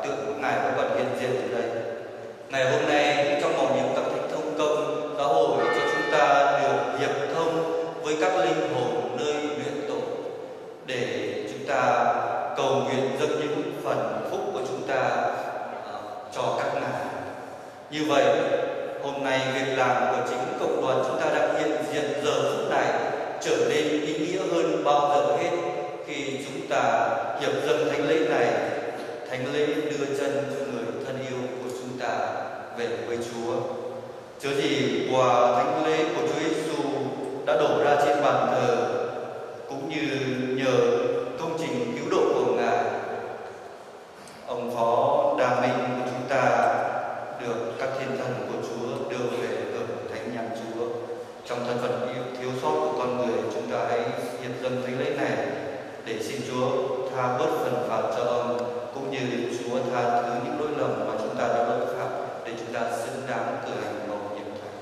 tượng của Ngài vẫn còn hiện diện ở đây. Ngày hôm nay trong màu nhiệm tập thánh thông công, giáo hội cho chúng ta được hiệp thông với các linh hồn nơi luyện tổ để chúng ta cầu nguyện dâng những phần phúc của chúng ta uh, cho các ngài. Như vậy, hôm nay việc làm của chính cộng đoàn chúng ta đã hiện diện giờ phút này trở nên ý nghĩa hơn bao giờ hết khi chúng ta hiệp dâng thánh lễ này, thánh lễ đưa chân cho người thân yêu của chúng ta về với Chúa. Chớ gì quà thánh lễ của Chúa Giêsu đã đổ ra trên bàn thờ, cũng như nhờ công trình cứu độ của Ngài, ông Phó Đa Minh của chúng ta được các thiên thần của Chúa đưa về hưởng thánh nhang Chúa. Trong thân phận thiếu sót của con người, chúng ta hãy hiệp dâng thánh lễ này để xin Chúa tha bớt phần phạt cho ông, cũng như để Chúa tha thứ những lỗi lầm mà chúng ta đã lỗi phạm, để chúng ta xứng đáng cử hành mầu nhiệm thánh.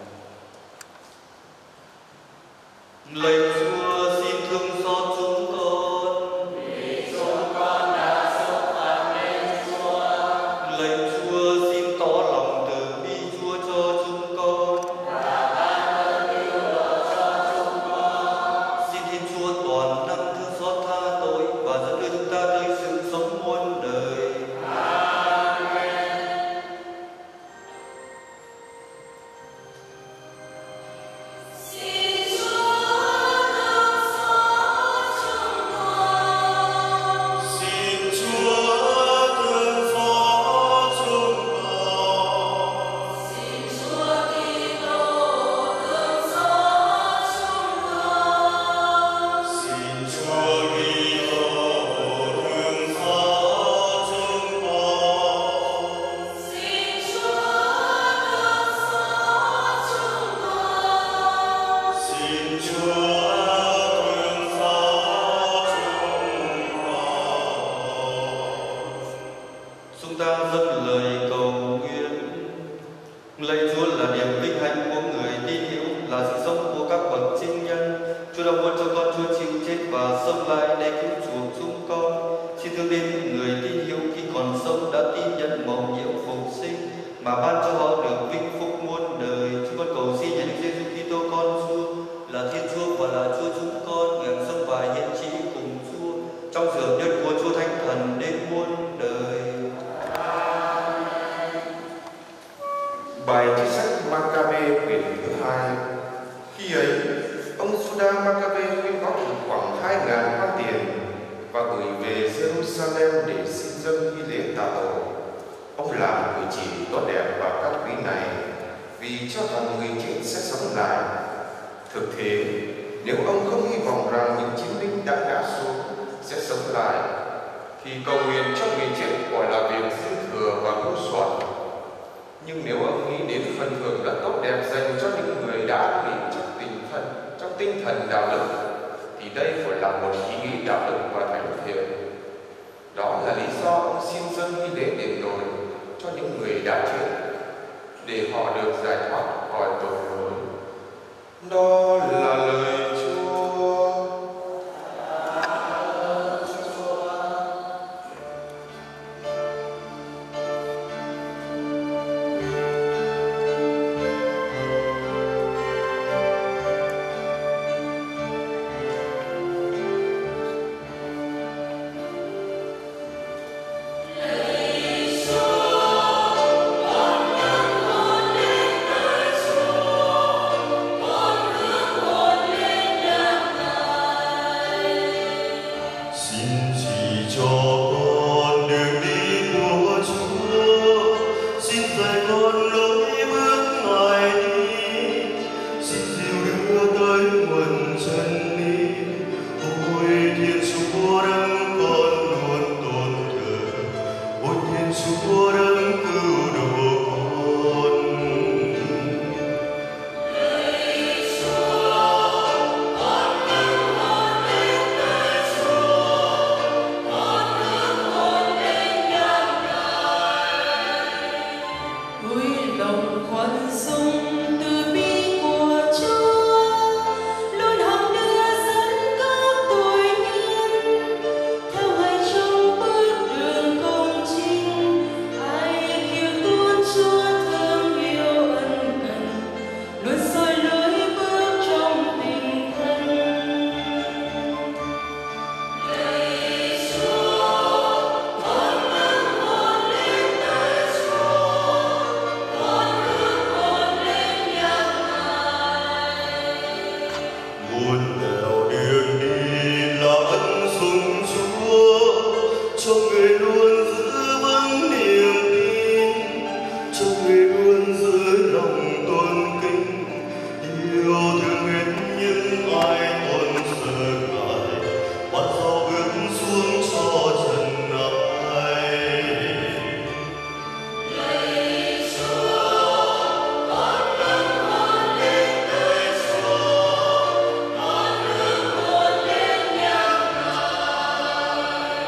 Lạy Chúa, xin thương xót chúng con, vì chúng con đã xúc phạm đến Chúa. Lạy Chúa, xin tỏ lòng từ bi Chúa cho chúng con, và ban ơn cứu độ cho chúng con. Xin Thiên Chúa toàn năng thương xót tha tội và dẫn đưa chúng ta tới sự sống muôn đời. Amen. Xin Chúa thương xót chúng con. Xin Chúa thương xót chúng con. Xin Chúa Kitô thương xót chúng con. Xin Chúa Kitô thương xót chúng con. Xin Chúa thương xót chúng con. Xin Chúa thương xót chúng con. Chúng ta dâng lời cầu nguyện. Lạy Chúa là niềm vinh hạnh của người tin hữu, là sự sống của các bậc chinh nhân. Chúa đã muốn cho con Chúa chịu chết và sống lại để cứu chuộc chúng con. Xin thương đến người tin hữu khi còn sống đã tin nhận mầu nhiệm phục sinh, mà ban cho họ được vinh phúc muôn đời. Chúng con cầu xin nhờ Đức Giêsu Kitô con Chúa, là Thiên Chúa và là Chúa chúng con, nguyện sống và hiến trị cùng Chúa trong sự nhất của Chúa Thánh Thần đến muôn đời. Bài thi sách Maccabe quyển thứ hai. Khi ấy, ông Judas Maccabe quyên góp được khoảng hai ngàn quan tiền và gửi về Jerusalem để xin dâng nghi lễ tạ tội. Ông làm cử chỉ tốt đẹp và cao quý này vì cho rằng người chết sẽ sống lại. Thực thế, nếu ông không hy vọng rằng những chiến binh đã ngã xuống sẽ sống lại, thì cầu nguyện cho người chết gọi là việc dư thừa và ngu xuẩn. Nhưng nếu ông nghĩ đến phần thưởng rất tốt đẹp dành cho những người đã nghỉ trong tinh thần, trong tinh thần đạo đức, thì đây phải là một ý nghĩ đạo đức và thánh thiện. Đó là lý do ông xin dâng nghi lễ đền tội cho những người đã chết, để họ được giải thoát khỏi tội lỗi. Đó là lời Chúa. Hãy subscribe cho kênh Ghiền Mì Gõ để không bỏ lỡ luôn giữ vững niềm tin, cho người luôn giữ lòng tôn kính, yêu thương hết những ai còn sợ ngại, bắt gió bước xuống cho trần ai. Lạy Chúa, con nâng hồn lên tới Chúa, con nâng hồn lên nhang Ngài.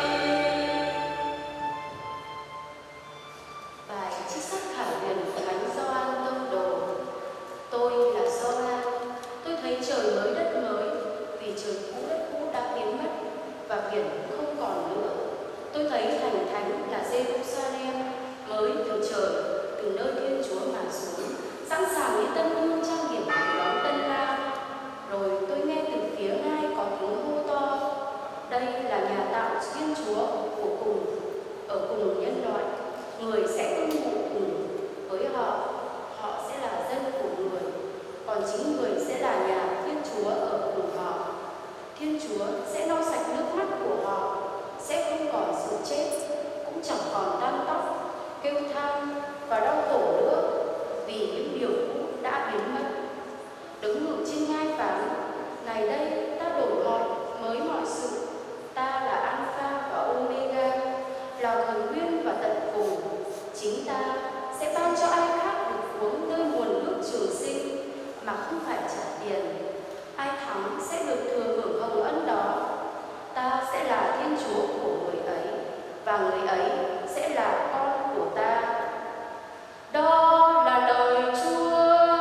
Bài trích sách Khải Huyền của Thánh Gioan Tông Đồ. Tôi là Gioan, tôi thấy trời mới đất mới, vì trời cũ đất cũ đã biến mất và biển cũng không còn nữa. Tôi thấy thành thánh là Jerusalem mới từ trời, từ nơi Thiên Chúa mà xuống, sẵn sàng như tân hương trang điểm để đón tân lang. Rồi tôi nghe từ phía Ngai có tiếng hô to: đây là nhà tạo Thiên Chúa của cùng, ở cùng nhân loại. Người sẽ cư ngụ cùng với họ, họ sẽ là dân của người, còn chính người sẽ là nhà Thiên Chúa ở cùng họ. Thiên Chúa sẽ lau sạch nước mắt của họ, sẽ không còn sự chết, cũng chẳng còn than tóc, kêu than và đau khổ nữa, vì những điều cũ đã biến mất. Đứng ngự trên ngai phán: này đây, ta đổi mọi mới mọi sự, ta là Alpha và Omega, là khởi nguyên và tận cùng. Chính ta sẽ ban cho ai khác được uống nơi nguồn nước trường sinh mà không phải trả tiền. Ai thắng sẽ được thừa hưởng hồng ân đó. Ta sẽ là Thiên Chúa của người ấy, và người ấy sẽ là con của ta. Đó là lời Chúa.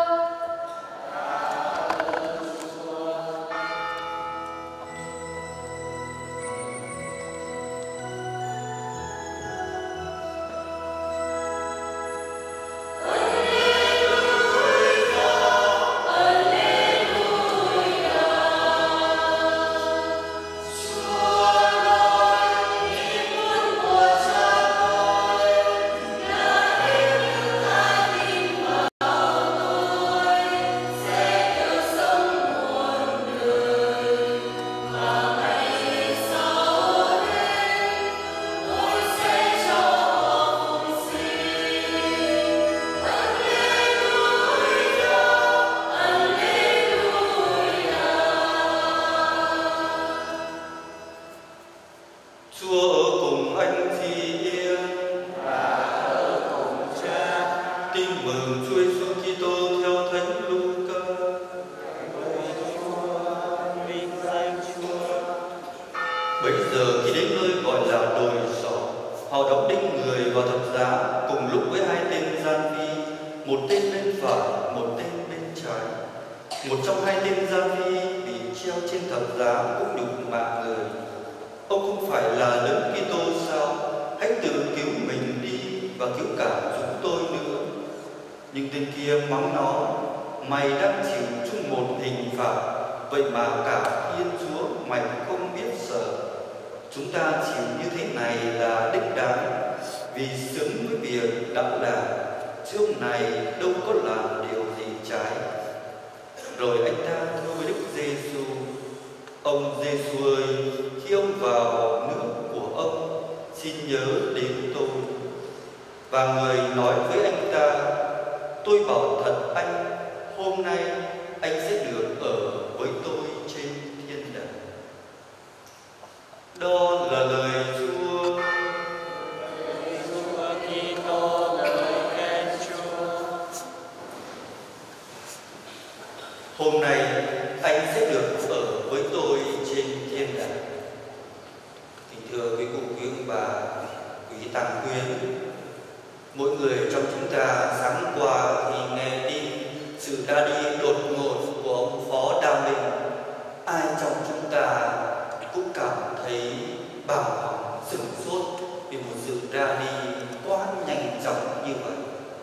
Chúa ở cùng anh chị em và ở cùng Cha. Tin mừng Chúa Giêsu Kitô theo Thánh Luca. Vinh danh Chúa. Bấy giờ khi đến nơi gọi là đồi sỏ, họ đóng đinh người vào thập giá cùng lúc với hai tên gian phi, một tên bên phải, một tên bên trái. Một trong hai tên gian phi bị treo trên thập giá cũng nhục mạ người: ông không phải là Đấng Kitô sao? Hãy tự cứu mình đi và cứu cả chúng tôi nữa. Nhưng tên kia mắng nó: mày đang chịu chung một hình phạt, vậy mà cả Thiên Chúa mày không biết sợ. Chúng ta chịu như thế này là đích đáng, vì xứng với việc đã làm, chứ ông này đâu có làm điều gì trái. Rồi anh ta thưa với Đức Giêsu: ông Giêsu ơi, khi ông vào hồ nước của ông, xin nhớ đến tôi. Và người nói với anh ta: tôi bảo thật anh, hôm nay anh sẽ được ở với tôi trên thiên đàng. Đó là lời Chúa. Hôm nay anh sẽ được ở với tôi trên thiên đàng. Kính thưa quý cụ, quý ông bà, quý tàng quyến, mỗi người trong chúng ta sáng qua thì nghe tin sự ra đi đột ngột của ông Phó Đa Minh. Ai trong chúng ta cũng cảm thấy bàng hoàng sửng sốt vì một sự ra đi quá nhanh chóng như vậy.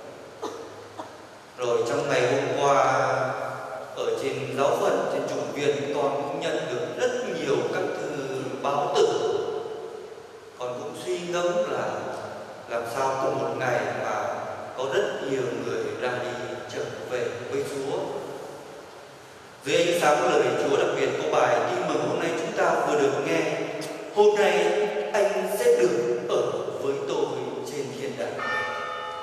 Rồi trong ngày hôm qua, ở trên giáo phận, trên chủng viện, con cũng nhận được rất nhiều các thư báo tử. Con cũng suy ngẫm là làm sao cùng một ngày mà có rất nhiều người ra đi trở về với Chúa. Dưới ánh sáng lời Chúa, đặc biệt có bài tin mừng hôm nay chúng ta vừa được nghe: hôm nay anh sẽ được ở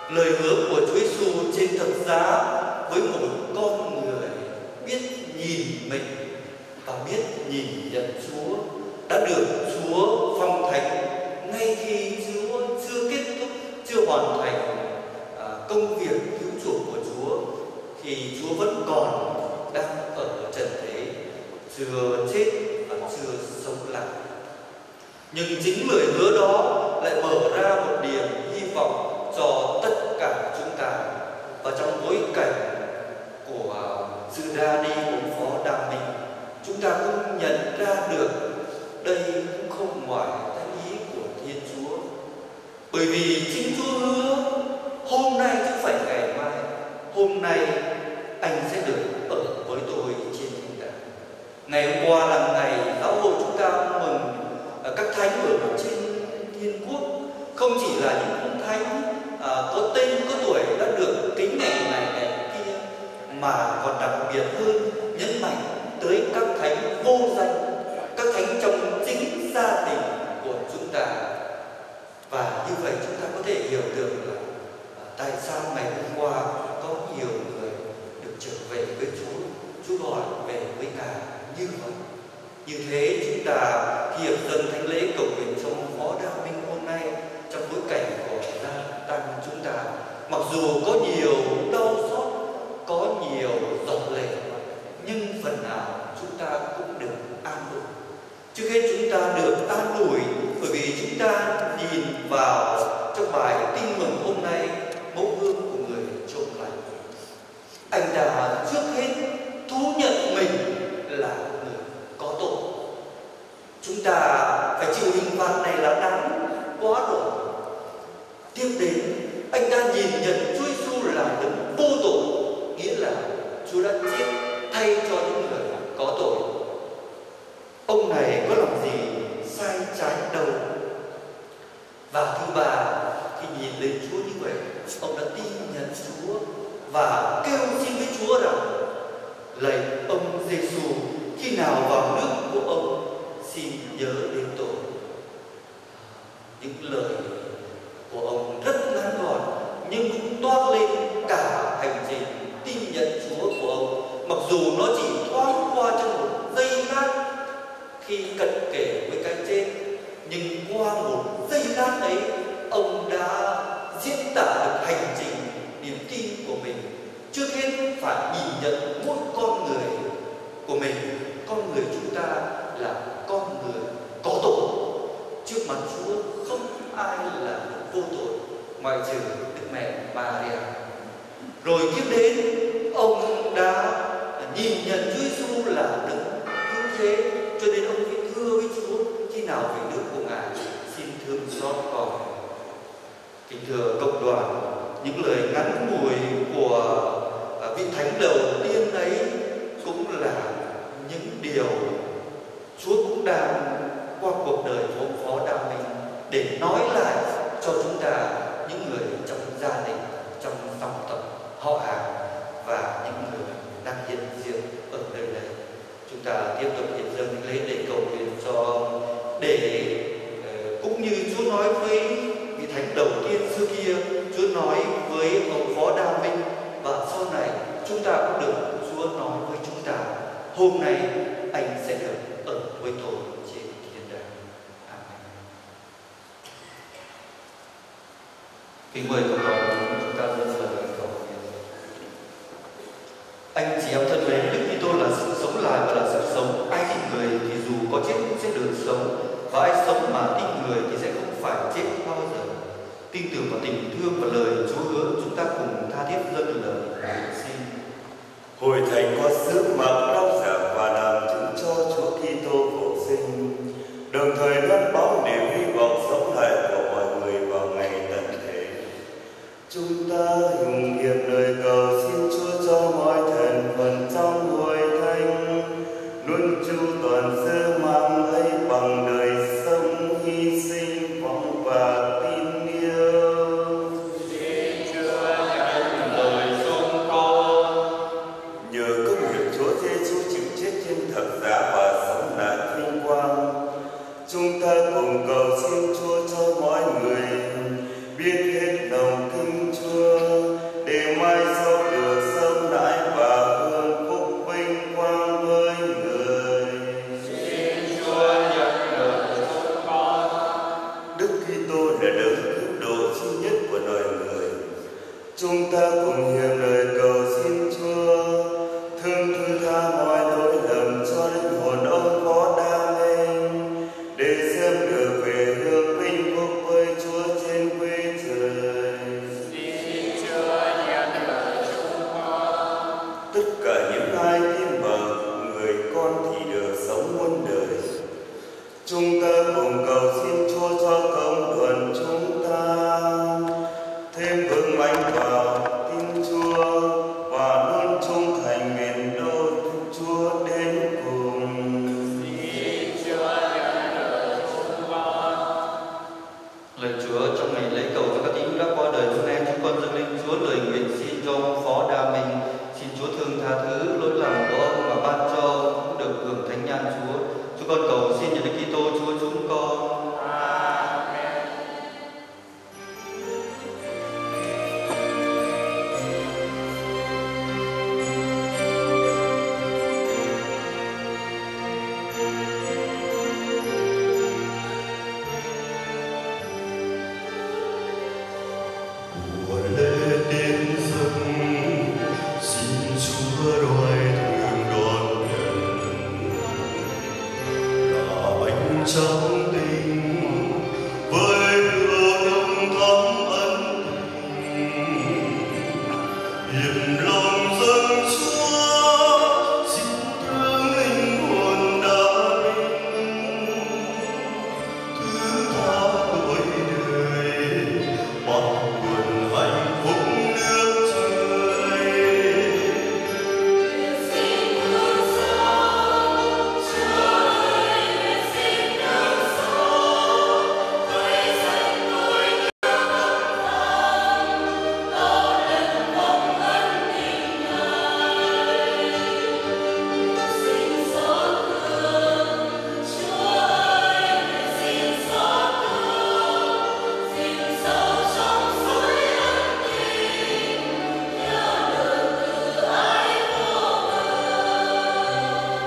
lời hứa của Chúa Giêsu trên thập giá với một con người biết nhìn mình và biết nhìn nhận Chúa đã được Chúa phong thánh ngay khi Chúa chưa kết thúc, chưa hoàn thành à, công việc cứu chuộc của Chúa, thì Chúa vẫn còn đang ở trần thế, chưa chết và chưa sống lại. Nhưng chính lời hứa đó lại mở ra một điểm hy vọng cho tất cả chúng ta. Và trong bối cảnh của sự ra đi của Phó Đa Minh, chúng ta cũng nhận ra được đây cũng không ngoài thánh ý của Thiên Chúa. Bởi vì chính Chúa hứa hôm nay chứ không phải ngày mai, hôm nay anh sẽ được ở với tôi trên thiên đàng. Ngày hôm qua là ngày giáo hội chúng ta mừng các thánh ở trên Thiên Quốc, không chỉ là những ông thánh à, có tên có tuổi đã được kính ngày này ngày kia, mà còn đặc biệt hơn nhấn mạnh tới các thánh vô danh, các thánh trong chính gia đình của chúng ta. Và như vậy chúng ta có thể hiểu được là à, tại sao ngày hôm qua có nhiều người được trở về với Chúa, Chúa gọi về với Ngài như vậy. Như thế chúng ta khi hiệp dâng thánh lễ cầu nguyện trong Phó Đa Minh hôm nay, trong bối cảnh của gia tăng chúng ta, mặc dù có nhiều đau xót, có nhiều giọt lệ, nhưng phần nào chúng ta cũng được an ủi. Trước hết chúng ta được an ủi bởi vì chúng ta nhìn vào trong bài tin mừng hôm nay, mẫu gương của người trông lành. Anh đã trước hết thú nhận mình là người có tội. Chúng ta phải chịu hình phạt này là đáng quá rồi. Tiếp đến, anh ta nhìn nhận Chúa Giêsu là đấng vô tội, nghĩa là Chúa đã chết thay cho những người có tội. Ông này có làm gì sai trái đâu. Và thứ ba, khi nhìn lên Chúa như vậy, ông đã tin nhận Chúa và kêu xin với Chúa rằng: lạy ông Giêsu, khi nào vào nước của ông, xin nhớ đến tôi. Những lời của ông rất ngắn gọn nhưng cũng toát lên cả hành trình tin nhận Chúa của ông, mặc dù nó chỉ thoáng qua trong một giây lát khi cận kề với cái chết, nhưng qua một giây lát ấy, ông đã diễn tả được hành trình niềm tin của mình. Trước hết phải nhìn nhận mỗi con người của mình, con người chúng ta là con người có tội. Trước mặt Chúa không ai là vô tội ngoại trừ Đức Mẹ Maria. Rồi tiếp đến, ông đã nhìn nhận Chúa Giêsu là đấng cứu thế, cho nên ông phải thưa với Chúa: khi nào về nước của Ngài, xin thương xót con. Kính thưa cộng đoàn, những lời ngắn ngủi của vị thánh đầu tiên ấy cũng là những điều Chúa cũng đang qua cuộc đời của ông Phó Đa Minh để nói lại cho chúng ta, những người trong gia đình, trong dòng tộc, họ hàng và những người đang hiện diện ở nơi đây. Chúng ta tiếp tục hiện dâng thánh lễ để cầu nguyện cho, để cũng như Chúa nói với vị thánh đầu tiên xưa kia, Chúa nói với ông Phó Đa Minh, và sau này chúng ta cũng được Chúa nói với chúng ta: hôm nay anh sẽ được ở với tôi trên thiên đàng. Amen. Kính mời cộng đoàn chúng ta dâng lời cầu nguyện. Anh chị em thân mến, Đức Kitô là sự sống lại và là sự sống. Ai tin người thì dù có chết cũng sẽ được sống, và ai sống mà tin người thì sẽ không phải chết bao giờ. Tin tưởng vào tình thương và lời Chúa hứa, chúng ta cùng tha thiết dâng lời nguyện xin. Hội thánh có sức mạnh đau giảng và làm chứng cho Chúa Kitô phục sinh, đồng thời loan báo niềm hy vọng sống lại của mọi người vào ngày tận thế. Chúng ta dùng hiệp lời cầu xin Chúa cho mọi thành phần trong hội thánh luôn chu toàn sứ mạng ấy bằng đời sống hy sinh vong và tin yêu. Xin Chúa nhận lời chúng con. Nhờ công việc Chúa Giêsu chịu chết trên thập giá và sống lại vinh quang, chúng ta cùng cầu xin Chúa cho mọi người biết hết lòng kính Chúa. Chúng ta cùng hiệp lời cầu xin Chúa thương thứ tha mọi lỗi lầm cho linh hồn ông Phó Đa Minh, để sớm được về hương vinh phúc với Chúa trên quê trời. Xin Chúa nhận lời chúng con. Tất cả những ai tin vào người con thì được sống muôn đời. Chúng ta cùng cầu xin Chúa cho cộng đoàn chúng ta thêm vững mạnh vào tin Chúa và luôn trung thành mến đô Chúa đến cùng. Xin Chúa nhận lời chúng con. Lạy Chúa, trong ngày lễ cầu cho các tín đã qua đời hôm nay, chúng con dâng lên Chúa lời nguyện xin cho ông Phó Đa Minh, xin Chúa thương tha thứ lỗi lầm của ông và ban cho ông được hưởng thánh nhan Chúa. Chúng con cầu xin nhờ Đức Kitô Chúa chúng con. Trong tình với lửa nồng thắm ân tình, hiệp lòng dâng Chúa xin thương linh hồn đã linh, thứ tha tội đời bao buồn hạnh phúc nước trời. Xin thương xót trời, xin thương xót với dân tôi nước âm thầm, tô lần mong ân tình Ngài. Xin xót thương Chúa ơi, xin xót thương, xin sâu trong suối ân tình, nhờ được từ ái vô bờ.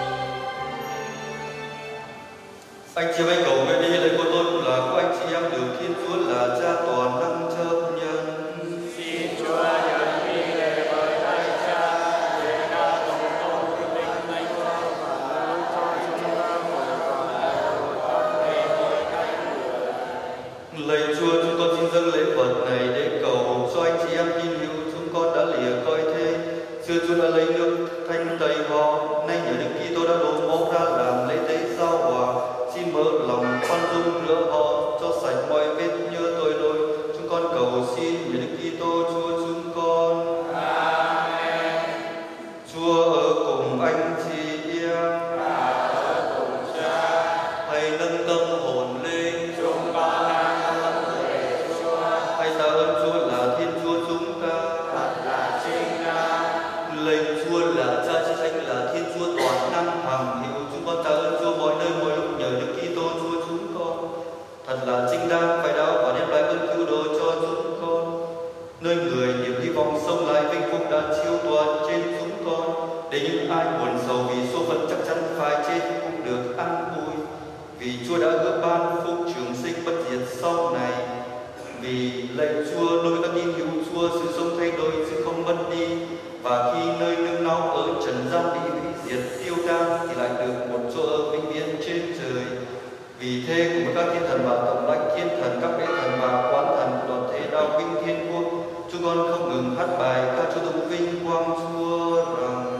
Anh chị em cầu nguyện đi, lời của tôi cũng là của anh chị em được Thiên Chúa là Cha toàn năng chấp nhận. Xin Chúa nhận vi lễ với Thầy Cha, để đã tổng tôn vinh linh thánh con và lưu cho chúng ta một còn đều con về với thánh người. Lạy Chúa, chúng con xin dâng lễ vật này để cầu cho anh chị em tin hữu chúng con đã lìa coi thế. Xưa Chúa đã lấy nước thanh tẩy họ, nay nhờ Đức Kitô đã đổ máu ra làm lễ tế giao hòa. Xin mở lòng khoan dung rửa họ cho sạch mọi vết nhơ tội lỗi. Chúng con cầu xin nhờ Đức Kitô Chúa chúng con. Amen. Chúa ở cùng anh chị em. Và ở cùng Cha. Hãy nâng tâm hồn lên. Chúng con đang hướng về Chúa. Hãy tạ ơn Chúa là Thiên Chúa chúng ta. Thật là chính đáng. Lạy Chúa là Cha chí thánh, là Thiên Chúa toàn năng hằng hữu. Chúng con tạ ơn Chúa mọi nơi mọi lúc nhờ Đức Kitô Chúa chúng con. Thật là chính đáng phải đạo và đem lại ơn cứu độ cho chúng con. Nơi người niềm hy vọng sống lại vinh phúc đã chiếu tỏa trên chúng con, để những ai buồn sầu vì số phận chắc chắn phải chết cũng được an vui. Vì Chúa đã hứa ban phúc trường sinh bất diệt sau này. Vì lạy Chúa đối với các tín hữu Chúa, sự sống thay đổi, sự không mất đi, và khi nơi nương náu ở trần gian bị hủy diệt tiêu tan thì lại được một chỗ ở vĩnh viễn trên trời. Vì thế cùng với các thiên thần và tổng lãnh thiên thần, các vị thần và quán thần của đoàn thể đạo vinh thiên quốc, chúng con không ngừng hát bài ca chúa tụng vinh quang Chúa rằng: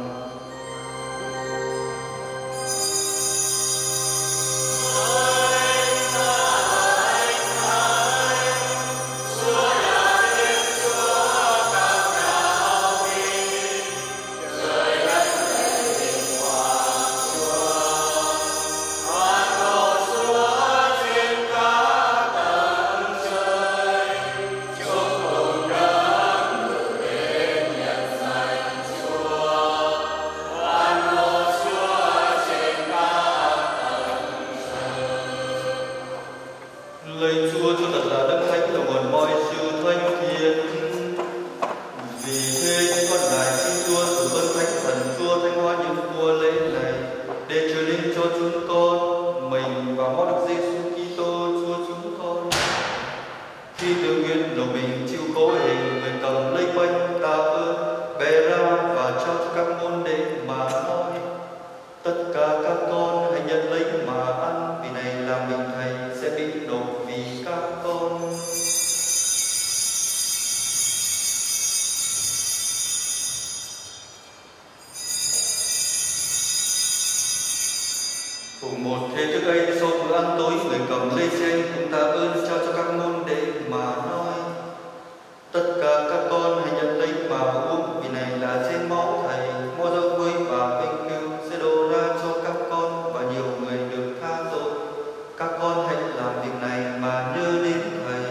Lạy Chúa, Chúa thật là đấng thánh là nguồn mọi sự thánh thiện. Vì thế con ngài xin Chúa từ ơn thánh thần Chúa thánh hóa những vua lễ này, để trở nên cho chúng con mình và máu Đức Giêsu Kitô Chúa chúng con. Khi tự nguyện nộp mình chịu khổ hình người cầu cầm lấy bánh tạ ơn, bè ra và trao cho các môn đệ mà nói: tất cả các con hãy nhận lấy mà ăn, vì này là mình Thầy sẽ bị nộp vì các con. Cùng một thế thức ấy, sau bữa ăn tối, người cầm lấy chén cùng tạ ơn trao cho các môn đệ mà nói: tất cả các con hãy nhận lấy mà uống, vì này là chén máu Thầy, máu dâng mới và vinh cứu sẽ đổ ra cho các con và nhiều người được tha tội. Các con hãy làm việc này mà nhớ đến Thầy.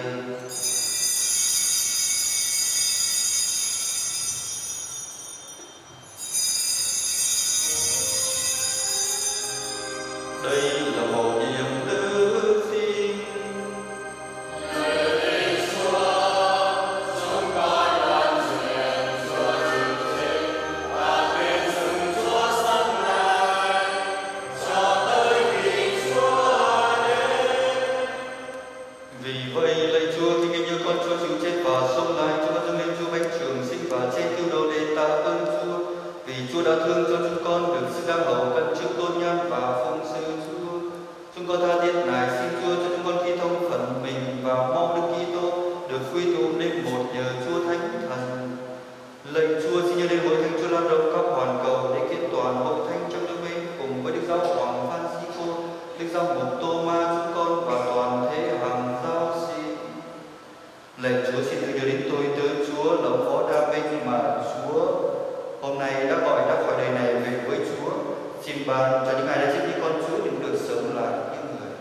Đây là mầu nhiệm đức tin. Chúa đã thương cho chúng con được sự đam hậu cận trước tôn nhân và phụng sự Chúa. Chúng con tha thiết nài xin Chúa cho chúng con khi thông phần mình và mong Đức Kitô được quy tụ nên một nhờ Chúa Thánh Thần. Lạy Chúa xin nhớ đến hội thánh Chúa lan rộng khắp hoàn cầu để kiện toàn hội thánh trong nước Mỹ cùng với Đức Giáo Hoàng Francisco, Đức Giáo Mục Tô-ma chúng con và toàn thể hàng giáo sĩ. Lạy Chúa xin nhớ đến tôi tớ Chúa là Phó Đa Minh mà Chúa hôm nay đã gọi đã khỏi đời này về với Chúa. Xin ban cho những ai đã chết đi con Chúa đừng được sống lại những người.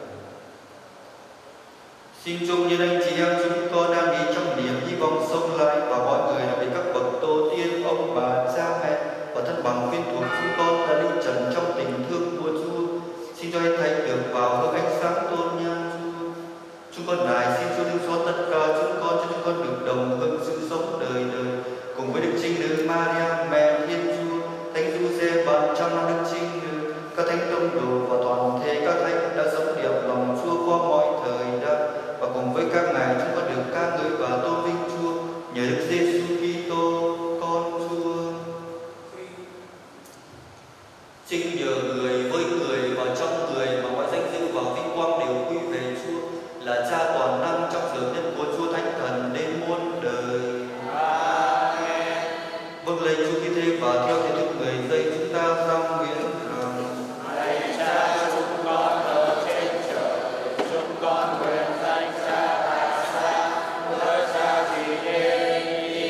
Xin chung như anh chị em chúng con đang đi trong niềm hy vọng sống lại, và mọi người là vì các bậc tổ tiên, ông bà, cha mẹ và thân bằng quyến thuộc chúng con đã đi trần trong tình thương của Chúa. Xin cho anh thấy được vào hương ánh sáng tôn nhân Chúa. Chúng con nài xin Chúa thương xót tất cả chúng con, cho chúng con được đồng hưởng sự sống đời đời cùng với Đức Trinh Nữ Maria mẹ Thiên Chúa, Thánh Giuse bạn trăm năm Đức Trinh Nữ, các thánh tông đồ và toàn thể các thánh đã sống đẹp lòng Chúa qua mọi thời đại, và cùng với các ngài chúng con được ca ngợi và tôn vinh Chúa nhờ Đức Giêsu Kitô con Chúa. Chính nhờ người với người và trong người mà mọi danh dự và vinh quang đều quy về Chúa, là Cha toàn năng trong sự nhân của Chúa Thánh Thần đến muôn đời. Vâng lạy Chúa khi thế và theo thể thức người dạy chúng ta giao nguyện rằng: Lạy Cha chúng con ở trên trời, chúng con nguyện danh Cha Ngài xa, nơi Cha vì đến,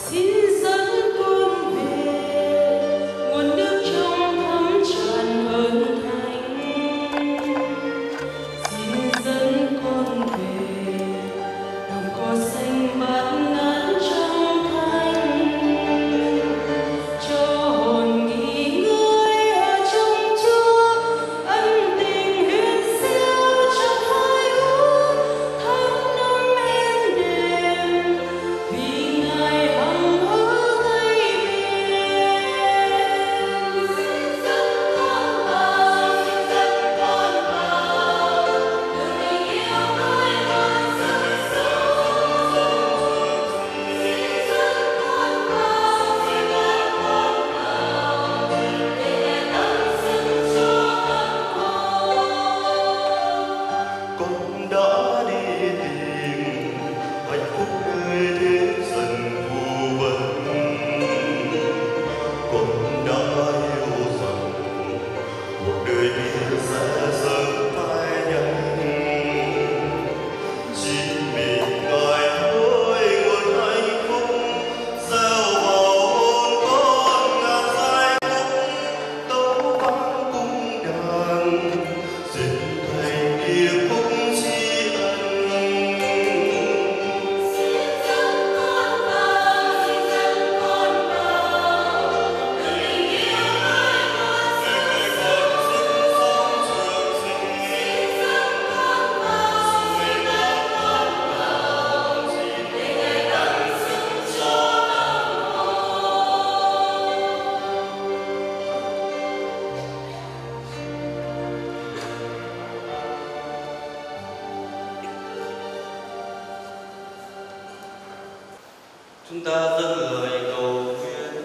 Chúng ta dâng lời cầu nguyện.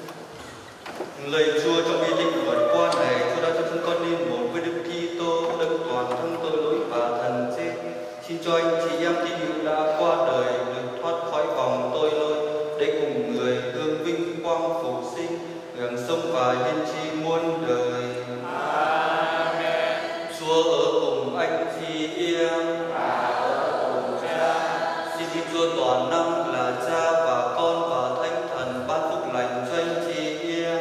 Lạy Chúa, trong bi tích vượt qua này, Chúa đã cho chúng con nên một với Đức Kitô, đấng toàn thân tội lỗi và thần chết. Xin cho anh chị em tín hữu đã qua đời được thoát khỏi vòng tội lỗi, để cùng người hương vinh quang phục sinh, hưởng sống và hiên tri muôn đời. Amen. Chúa ở cùng anh chị em. Xin Thiên Chúa toàn năng là Cha và Con và Thánh Thần ban phúc lành cho anh chị em.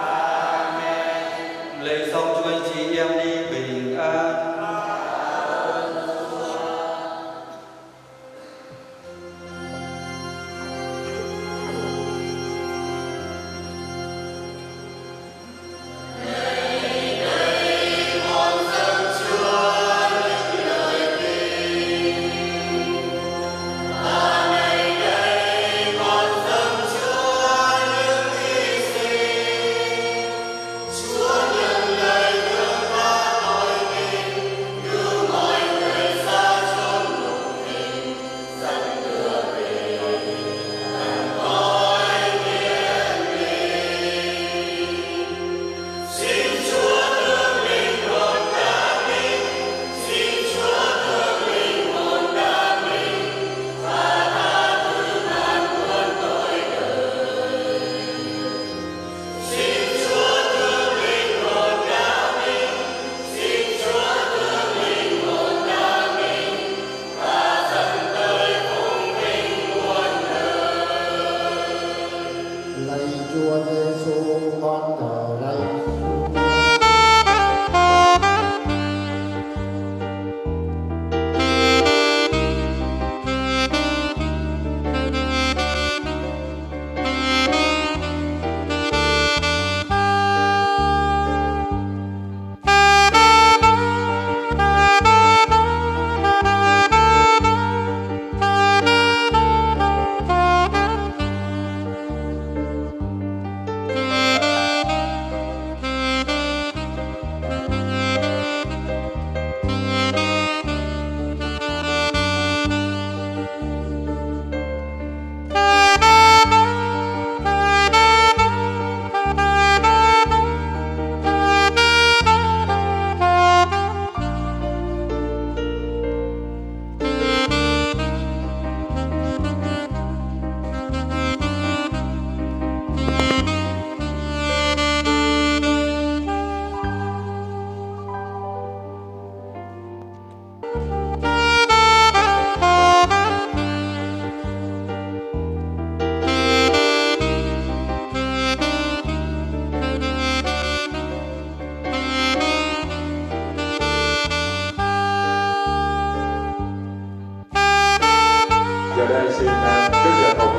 Amen. Lạy xong cho anh chị em đi bình an.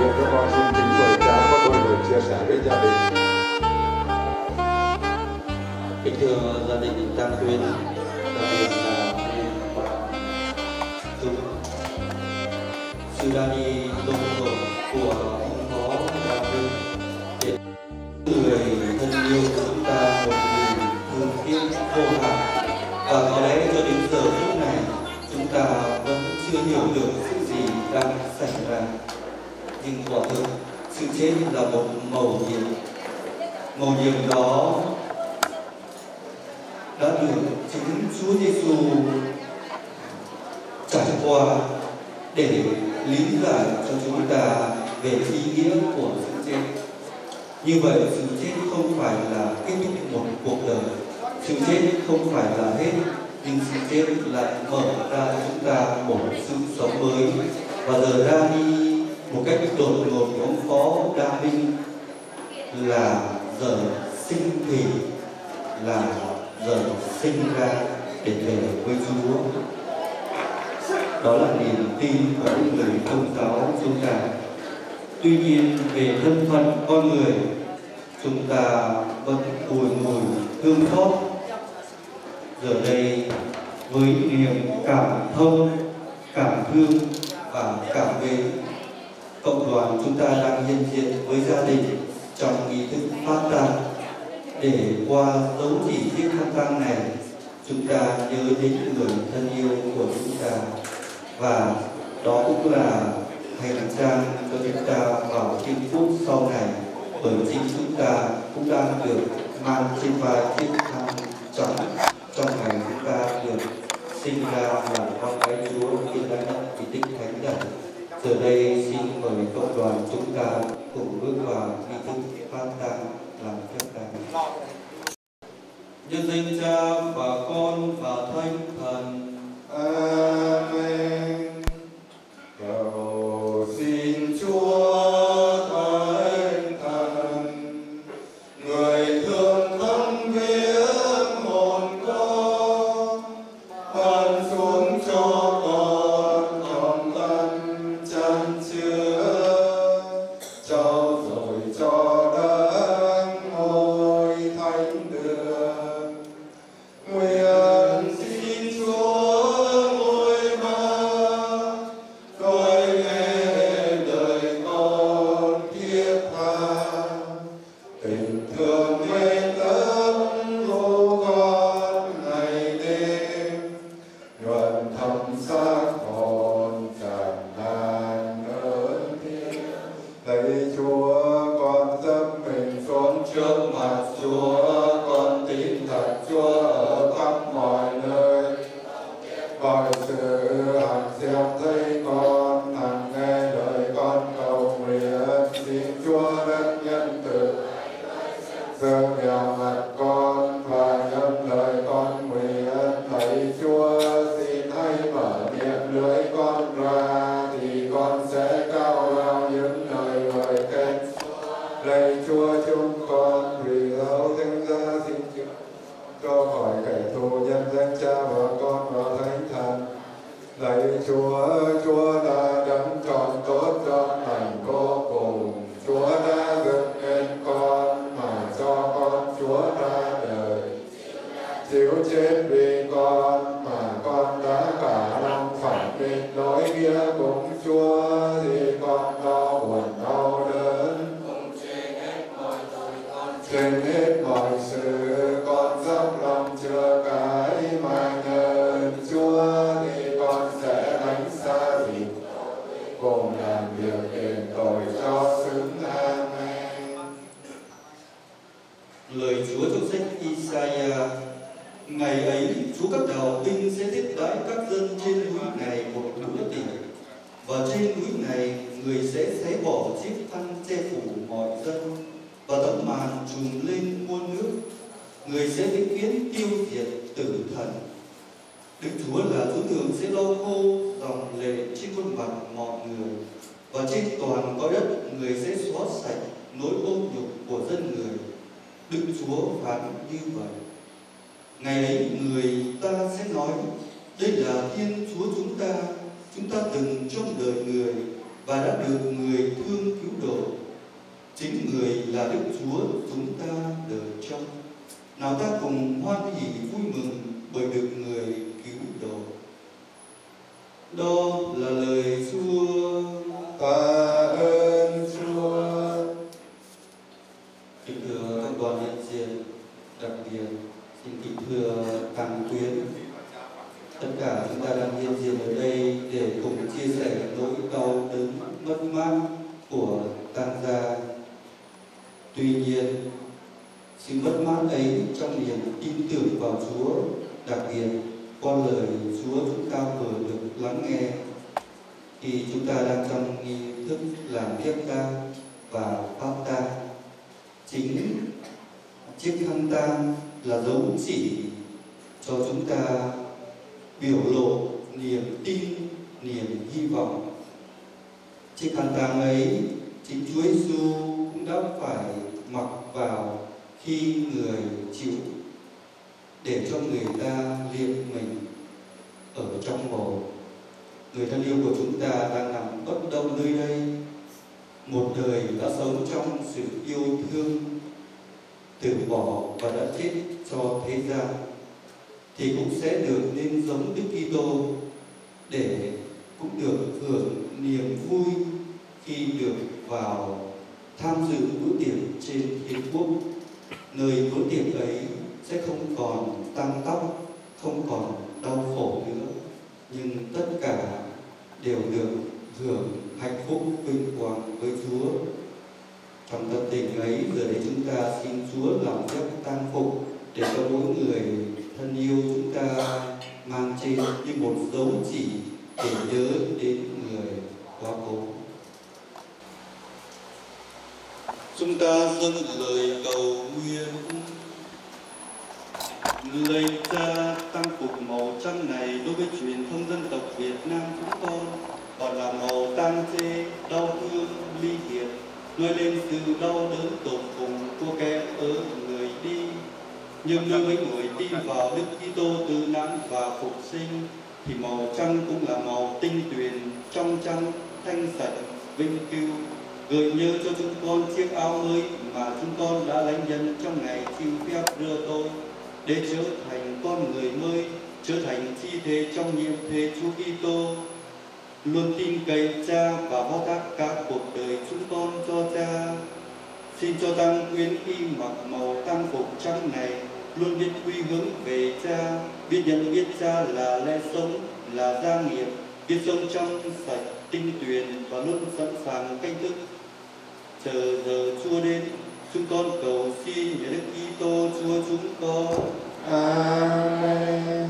việc cho con xin kính mời cha có đôi lời chia sẻ với gia đình. Kính thưa gia đình Tam Tuyên, đặc biệt là Dung, sự ra đi lông lộn của ông Phó Đào Vinh để người thân yêu của chúng ta một niềm thương tiếc vô hạn, và có lẽ cho đến giờ phút này chúng ta vẫn chưa hiểu được sự gì đang xảy ra. Nhưng quả thực sự chết là một mầu nhiệm, mầu nhiệm đó đã được chính Chúa Giêsu trải qua để lý giải cho chúng ta về ý nghĩa của sự chết. Như vậy, sự chết không phải là kết thúc một cuộc đời, sự chết không phải là hết, nhưng sự chết lại mở ra cho chúng ta một sự sống mới. Và giờ ra đi một cách đột ngột của ông Phó Đa Vinh là giờ sinh thì, là giờ sinh ra để về với Chúa. Đó là niềm tin của những người công giáo chúng ta. Tuy nhiên về thân phận con người, chúng ta vẫn bùi ngùi thương xót. Giờ đây với niềm cảm thông, cảm thương và cảm mến, cộng đoàn chúng ta đang hiện diện với gia đình trong nghi thức phát tang, để qua dấu chỉ chiếc khăn tang này chúng ta nhớ đến người thân yêu của chúng ta, và đó cũng là hành trang cho chúng ta vào những phút sau này, bởi chính chúng ta cũng đang được mang trên vai chiếc khăn trắng trong ngày chúng ta được sinh ra là con cái Chúa trên đất vì tích thánh thần. Giờ đây xin mời cộng đoàn chúng ta cùng bước vào nghi thức phát tang làm phép tang. Nhân danh Cha và Con và Thánh Thần. Amen. Cầu xin Chúa Thánh Thần, người thương thấm viếng hồn con, ban xuống cho con trong tâm chân chứa, trao dồi cho đấng ngôi thánh đường. Nguyện xin Chúa ngôi ba coi nghe lời con thiết tha, tình thương mến tâm của con ngày đêm, nhuận thầm xác hồn tràn lan ơn thiên. Lạy Chúa, con dâng mình xuống trước mặt Chúa, con tin thật Chúa ở khắp mọi nơi. Mọi sự hằng xem thấy con, hằng nghe lời con cầu nguyện, xin Chúa đất nhân từ dâng vào mặt con và nhân lời con nguyện. Lạy Chúa, xin hãy mở miệng lưỡi con ra, thì con sẽ cao vào những lời ngợi khen. Lạy Chúa, chúng con vì giáo danh giá xin Chúa cho khỏi kẻ thù, nhân danh Cha và Con và Thánh Thần. Lạy Chúa, Chúa đã đấng trọn tốt trong lành vô cùng. Chúa đã dựng nên con mà cho con Chúa ra đời, chịu chết vì con mà con đã cả lòng phản định lỗi nghĩa cùng Chúa, thì con lo buồn đau đớn. Trên hết mọi sự con dốc lòng chưa cái, mà nhờ Chúa thì con sẽ đánh xa gì cùng làm việc đền tội cho xứng. Amen. Lời Chúa trong sách Isaiah: ngày ấy Chúa các đạo binh sẽ tiếp đãi các dân trên núi này một bữa tiệc, và trên núi này người sẽ xé bỏ chiếc khăn che phủ mọi dân, và tấm màn trùm lên muôn nước. Người sẽ vĩnh viễn tiêu diệt tử thần. Đức Chúa là Chúa thường sẽ lau khô dòng lệ trên khuôn mặt mọi người, và trên toàn cõi đất người sẽ xóa sạch nỗi ô nhục của dân người. Đức Chúa phán như vậy. Ngày ấy người ta sẽ nói: đây là Thiên Chúa chúng ta, chúng ta từng trong đời người, và đã được người thương cứu độ. Chính người là Đức Chúa chúng ta đời trong. Nào ta cùng hoan hỉ vui mừng bởi được người cứu độ. Đó là lời Chúa. Tạ ơn Chúa. Kính thưa các đoàn hiện diện, đặc biệt xin kính thưa tăng quyến, tất cả chúng ta đang hiện diện ở đây để cùng chia sẻ nỗi đau đớn mất mát của tang gia. Tuy nhiên, sự mất mát ấy trong niềm tin tưởng vào Chúa, đặc biệt qua lời Chúa chúng ta vừa được lắng nghe thì chúng ta đang trong nghi thức làm phép tang và pháp tang. Chính chiếc khăn tang là dấu chỉ cho chúng ta biểu lộ niềm tin, niềm hy vọng. Chiếc khăn tang ấy chính Chúa Giêsu cũng đã phải mặc vào khi người chịu để cho người ta liệm mình ở trong mồ. Người thân yêu của chúng ta đang nằm bất động nơi đây, một đời đã sống trong sự yêu thương, từ bỏ và đã chết cho thế gian, thì cũng sẽ được nên giống Đức Kitô để cũng được hưởng niềm vui khi được vào tham dự bữa tiệc trên thiên quốc. Nơi bữa tiệc ấy sẽ không còn tang tóc, không còn đau khổ nữa, nhưng tất cả đều được hưởng hạnh phúc vinh quang với Chúa. Trong tâm tình ấy, giờ đây chúng ta xin Chúa làm phép tang phục để cho mỗi người thân yêu chúng ta mang trên như một dấu chỉ để nhớ đến người quá cố. Chúng ta dâng lời cầu nguyện. Lạy Cha, tang phục màu trắng này đối với truyền thông dân tộc Việt Nam chúng con còn là màu tang chê, đau thương, ly hiệt, nói lên sự đau đớn tột cùng của kẻ ở người đi. Nhưng đối với người tin vào Đức Kitô tử nạn và phục sinh thì màu trắng cũng là màu tinh tuyền, trong trắng, thanh sạch, vinh cưu, gợi nhớ cho chúng con chiếc áo mới mà chúng con đã lãnh nhận trong ngày chịu phép rửa tội, để trở thành con người mới, trở thành chi thể trong nhiệm thể Chúa Kitô. Luôn tin cậy Cha và phó thác cả cuộc đời chúng con cho Cha. Xin cho tăng quyến y mặc màu tang phục trắng này luôn biết quy hướng về Cha, biết nhận biết Cha là lẽ sống, là gia nghiệp, biết sống trong sạch, tinh tuyền và luôn sẵn sàng canh thức chờ giờ Chúa đến. Chúng con cầu xin nhờ Đức Kitô Chúa chúng con. Amen.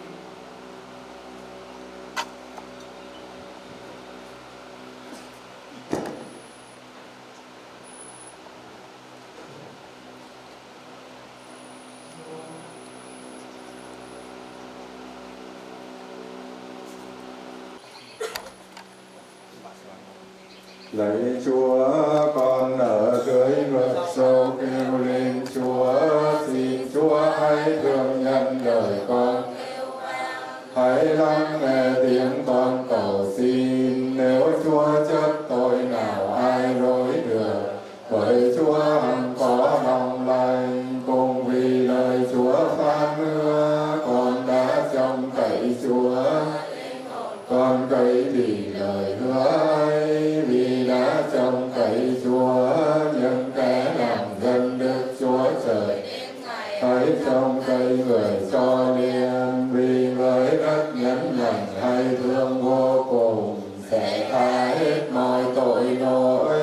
Lạy Chúa, con ở dưới vực sâu kêu lên Chúa, xin Chúa hãy thương nhận lời con. Hãy lắng nghe tiếng con cầu xin, nếu Chúa trách tội nào ai lỗi được, bởi Chúa hằng có lòng lành, cùng vì lời Chúa phán hứa, con đã trông cậy Chúa. Con cậy vì lời hứa ấy, vì đã trông cậy Chúa, những kẻ làm dân Đức Chúa Trời. Hãy trông cậy người cho liền, vì người đất nhẫn nhạnh hay thương vô cùng, sẽ tha hết mọi tội lỗi.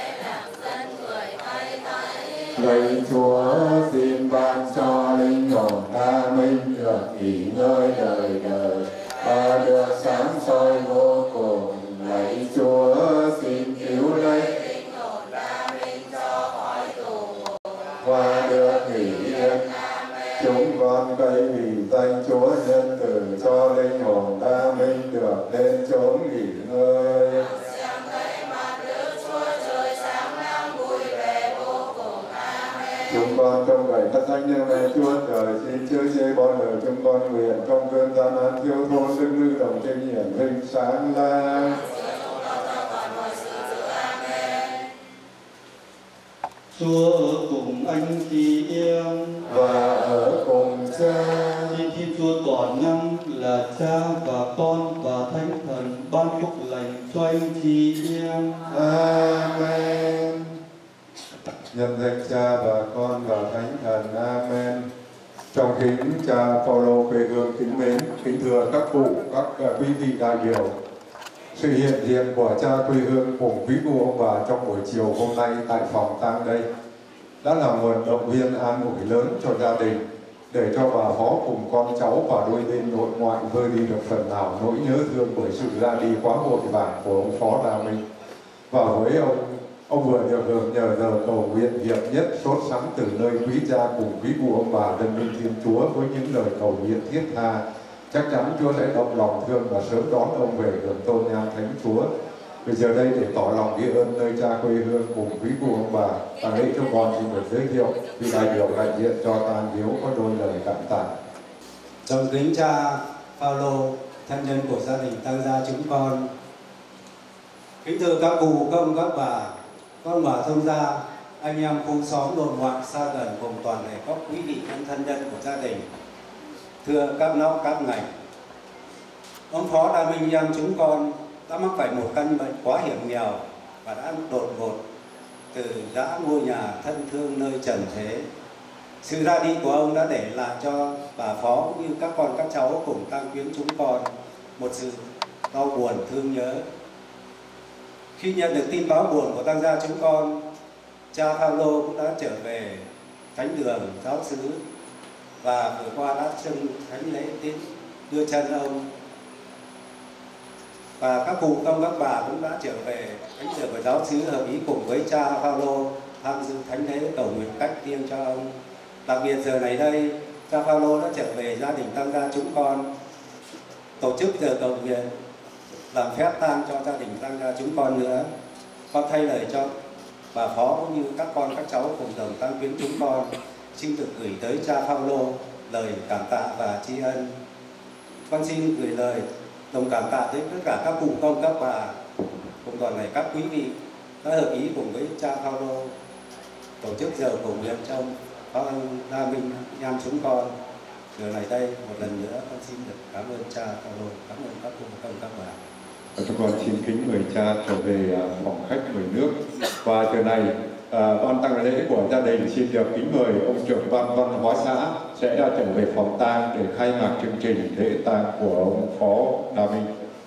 Lạy Chúa, xin ban cho linh hồn ta minh được nghỉ ngơi đời đời và được sáng soi vô cùng. Lạy Chúa, xin cứu lấy linh hồn ta minh cho khỏi tù và được nghỉ yên. Chúng con cậy vì danh Chúa nhân từ cho linh hồn ta minh được lên chốn nghỉ ngơi. Chúng con trong vậy các thánh nhân này Chúa Trời, xin chứa chế bọn lời chúng con nguyện trong cơn gian nan thiếu thốn đức nữ đồng trinh hiển vinh sáng la. Chúa ở cùng anh chị em và ở cùng cha. Xin Thiên Chúa toàn năng là Cha và Con và Thánh Thần ban phúc lành cho anh chị em. Amen. Nhân danh Cha và Con và Thánh Thần. Amen. Trong kính cha Phaolô quê hương kính mến, kính thưa các cụ, các quý vị đại biểu, sự hiện diện của cha quê hương cùng quý cụ ông bà trong buổi chiều hôm nay tại phòng tang đây đã là nguồn động viên an ủi lớn cho gia đình, để cho bà phó cùng con cháu và đôi bên nội ngoại vơi đi được phần nào nỗi nhớ thương bởi sự ra đi quá vội vàng của ông Phó Đa Minh. Và với ông, ông vừa được hưởng nhờ giờ cầu nguyện hiệp nhất sốt sắng từ nơi quý cha cùng quý cụ ông bà dân minh Thiên Chúa với những lời cầu nguyện thiết tha. Chắc chắn Chúa sẽ động lòng thương và sớm đón ông về hưởng tôn nhang Thánh Chúa. Bây giờ đây để tỏ lòng biết ơn nơi cha quê hương cùng quý cụ ông bà, tàng lễ cho con xin được giới thiệu vị đại biểu đại diện cho tang hiếu có đôi lời cảm tạ. Trong kính cha Phaolô, thân nhân của gia đình tang gia chúng con, kính thưa các cụ, các ông, các bà, con bà thông gia, anh em khu xóm đồn ngoại xa gần cùng toàn thể các quý vị thân nhân của gia đình, thưa các nóc các ngành. Ông Phó Đa Minh em chúng con đã mắc phải một căn bệnh quá hiểm nghèo và đã đột ngột từ giã ngôi nhà thân thương nơi trần thế. Sự ra đi của ông đã để lại cho bà Phó cũng như các con các cháu cùng tang quyến chúng con một sự đau buồn thương nhớ. Khi nhận được tin báo buồn của tang gia chúng con, cha Phaolô cũng đã trở về thánh đường giáo xứ và vừa qua đã dâng thánh lễ tiến đưa chân ông. Và các cụ công các bà cũng đã trở về thánh đường của giáo xứ hợp ý cùng với cha Phaolô tham dự thánh lễ cầu nguyện cách riêng cho ông. Đặc biệt giờ này đây, cha Phaolô đã trở về gia đình tang gia chúng con tổ chức giờ cầu nguyện làm phép tang cho gia đình tang gia chúng con nữa. Con thay lời cho bà Phó cũng như các con các cháu cùng đồng tang quyến chúng con xin được gửi tới cha Phaolô lời cảm tạ và tri ân. Con xin gửi lời đồng cảm tạ tới tất cả các cụ công các bà cùng toàn thể các quý vị đã hợp ý cùng với cha Phaolô tổ chức giờ cầu nguyện trong Phó Đa Minh em chúng con. Giờ này đây một lần nữa con xin được cảm ơn cha Phaolô, cảm ơn các cụ công các bà. Chúng con xin kính mời cha trở về phòng khách mời nước. Và giờ này à, ban tang lễ của gia đình xin được kính mời ông trưởng ban văn hóa xã sẽ đã trở về phòng tang để khai mạc chương trình lễ tang của ông Phó Đa Minh.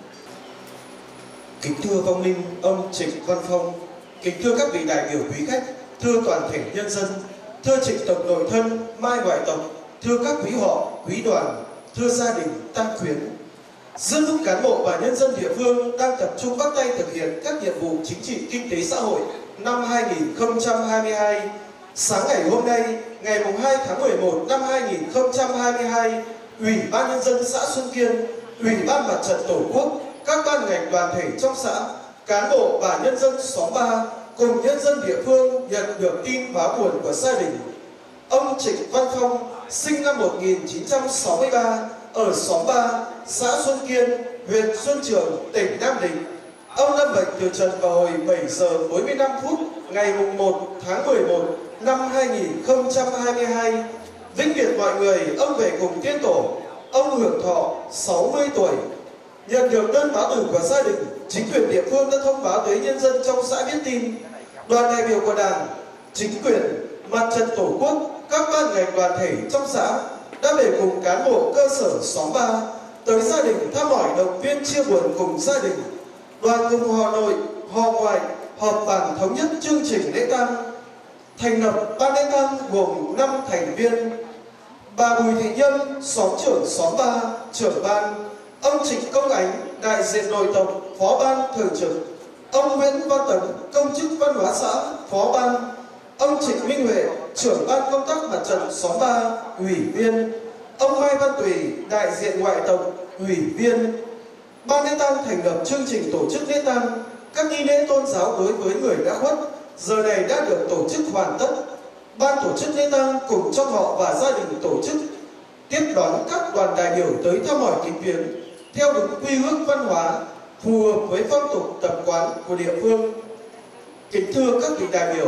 Kính thưa vong linh ông Trịnh Văn Phong, kính thưa các vị đại biểu quý khách, thưa toàn thể nhân dân, thưa Trịnh tộc nội thân, Mai ngoại tộc, thưa các quý họ, quý đoàn, thưa gia đình tang quyến. Giữa lúc cán bộ và nhân dân địa phương đang tập trung bắt tay thực hiện các nhiệm vụ chính trị kinh tế xã hội năm hai nghìn không trăm hai mươi hai, sáng ngày hôm nay, ngày hai tháng mười một năm hai nghìn không trăm hai mươi hai, Ủy ban Nhân dân xã Xuân Kiên, Ủy ban Mặt trận Tổ quốc, các ban ngành đoàn thể trong xã, cán bộ và nhân dân xóm ba cùng nhân dân địa phương nhận được tin báo buồn của gia đình. Ông Trịnh Văn Phong sinh năm một nghìn chín trăm sáu mươi ba ở xóm ba, xã Xuân Kiên, huyện Xuân Trường, tỉnh Nam Định. Ông lâm bệnh từ trần vào hồi bảy giờ bốn mươi lăm phút ngày một tháng mười một năm hai nghìn không trăm hai mươi hai. Vĩnh biệt mọi người, ông về cùng tiên tổ. Ông hưởng thọ sáu mươi tuổi. Nhận được đơn báo tử của gia đình, chính quyền địa phương đã thông báo tới nhân dân trong xã biết tin. Đoàn đại biểu của Đảng, chính quyền, Mặt trận Tổ quốc, các ban ngành đoàn thể trong xã đã về cùng cán bộ cơ sở xóm ba tới gia đình thăm hỏi, động viên, chia buồn cùng gia đình. Đoàn cùng họ nội, họ ngoại họp bàn thống nhất chương trình lễ tang. Thành lập ban lễ tang gồm năm thành viên: bà Bùi Thị Nhâm, xóm trưởng xóm ba, trưởng ban; ông Trịnh Công Ánh, đại diện nội tộc, phó ban thường trực; ông Nguyễn Văn Tấn, công chức văn hóa xã, phó ban; ông Trịnh Minh Huệ, trưởng ban công tác mặt trận xóm ba, ủy viên; ông Mai Văn Tùy, đại diện ngoại tộc, ủy viên. Ban lễ tang thành lập chương trình tổ chức lễ tang các nghi lễ tôn giáo đối với người đã khuất, giờ này đã được tổ chức hoàn tất. Ban tổ chức lễ tang cùng trong họ và gia đình tổ chức tiếp đón các đoàn đại biểu tới thăm hỏi kính viếng theo đúng quy ước văn hóa, phù hợp với phong tục tập quán của địa phương. Kính thưa các vị đại biểu,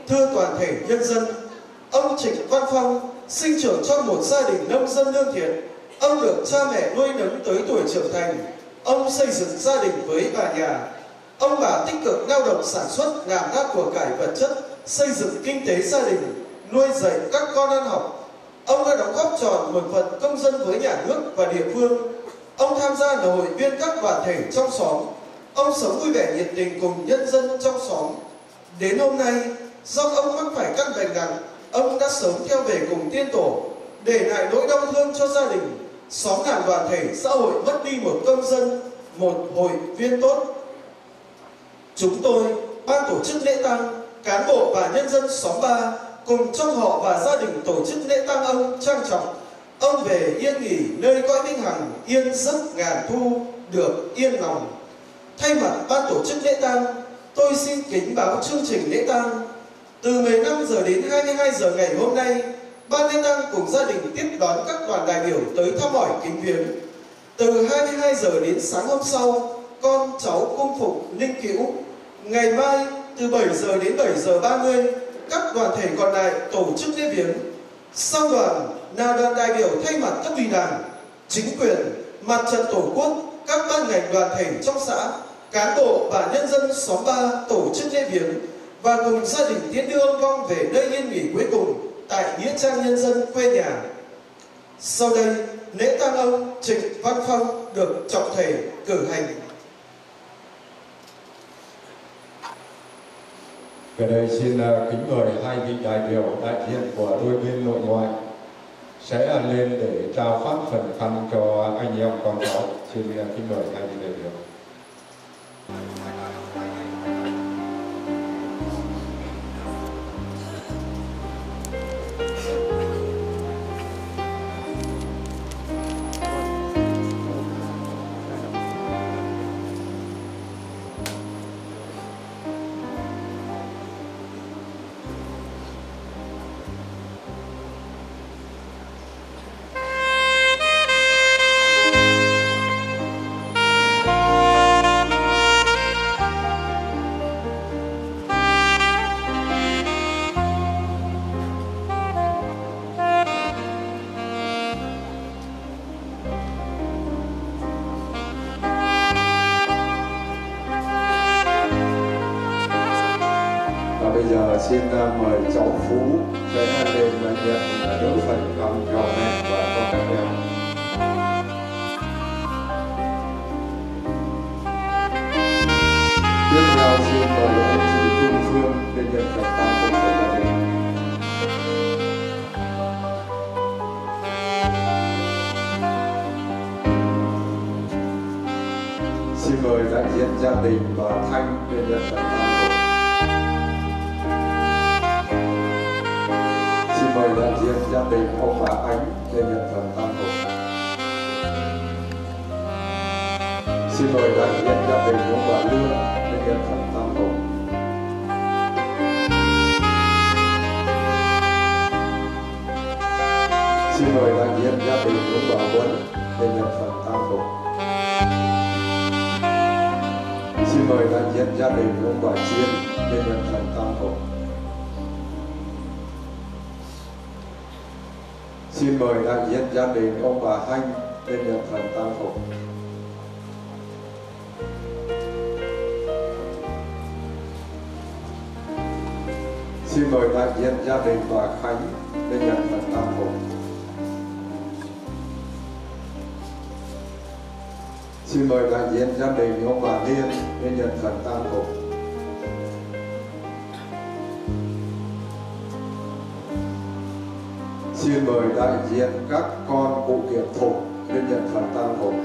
thưa toàn thể nhân dân, ông Trịnh Văn Phong sinh trưởng trong một gia đình nông dân lương thiện. Ông được cha mẹ nuôi nấng tới tuổi trưởng thành. Ông xây dựng gia đình với bà nhà. Ông bà tích cực lao động sản xuất, làm ra của cải vật chất, xây dựng kinh tế gia đình, nuôi dạy các con ăn học. Ông đã đóng góp tròn một phần công dân với nhà nước và địa phương. Ông tham gia là hội viên các đoàn thể trong xóm. Ông sống vui vẻ nhiệt tình cùng nhân dân trong xóm. Đến hôm nay, do ông mắc phải căn bệnh nặng, ông đã sớm theo về cùng tiên tổ, để lại nỗi đau thương cho gia đình. Xóm làng đoàn thể xã hội mất đi một công dân, một hội viên tốt. Chúng tôi, ban tổ chức lễ tang, cán bộ và nhân dân xóm ba cùng trong họ và gia đình tổ chức lễ tang ông trang trọng. Ông về yên nghỉ nơi cõi vĩnh hằng, yên giấc ngàn thu, được yên lòng. Thay mặt ban tổ chức lễ tang, tôi xin kính báo chương trình lễ tang. Từ mười lăm giờ đến hai mươi hai giờ ngày hôm nay, ban lễ tang cùng gia đình tiếp đón các đoàn đại biểu tới thăm hỏi kính viếng. Từ hai mươi hai giờ đến sáng hôm sau, con cháu cung phụng linh cữu. Ngày mai từ bảy giờ đến bảy giờ ba mươi, các đoàn thể còn lại tổ chức lễ viếng. Sau đoàn là đoàn đại biểu thay mặt cấp ủy Đảng, chính quyền, mặt trận tổ quốc, các ban ngành đoàn thể trong xã, cán bộ và nhân dân xóm ba tổ chức lễ viếng và cùng gia đình tiễn đưa ông Vong về nơi yên nghỉ cuối cùng tại nghĩa trang nhân dân quê nhà. Sau đây, lễ tang ông Trịnh Văn Phong được trọng thể cử hành. Ở đây xin kính mời hai vị đại biểu đại diện của đôi bên nội ngoại sẽ lên để trao phát phần khăn cho anh em con cháu. Xin kính mời hai vị đại biểu. Xin mời cháu Phú sẽ lên nhận đỡ phần khăn cho mẹ và con các em. Tiếp theo xin mời anh chị Phương Phương lên nhận phần tang của gia đình. Xin mời đại diện gia đình và Thanh lên nhận phần tang. Mời đại diện gia đình ông bà Ánh lên nhận phần tang hộ. Xin mời đại diện gia đình ông bà Lương lên nhận phần tang hộ. Xin mời đại diện gia đình ông bà Huân lên nhận phần tang hộ. Xin mời đại diện gia đình ông bà Chiến lên nhận phần tang hộ. Xin mời đại diện gia đình ông bà Hanh lên nhận phần tang hộ. Xin mời đại diện gia đình bà Khánh lên nhận phần tang hộ. Xin mời đại diện gia đình ông bà Liên lên nhận phần tang hộ. Xin mời đại diện các con cụ Kiệt Thục lên nhận phần tang hộ.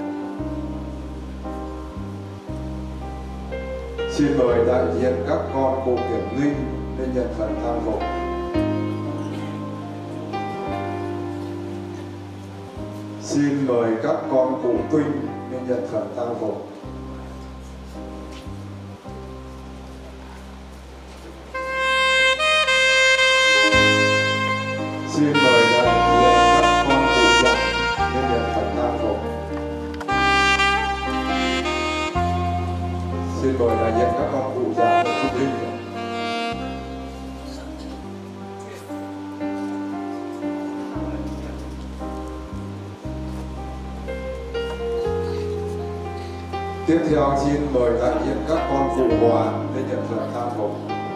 Xin mời đại diện các con cụ Kiệt Linh lên nhận phần tang hộ. Xin mời các con cụ Tuynh lên nhận phần tang hộ. Xin mời đại diện các con cụ Dặn lên nhận phần tang hộ. Xin mời đại diện các con cụ già của Trung Linh. Tiếp theo xin mời đại diện các con phụ hòa lên nhận phần tang phục.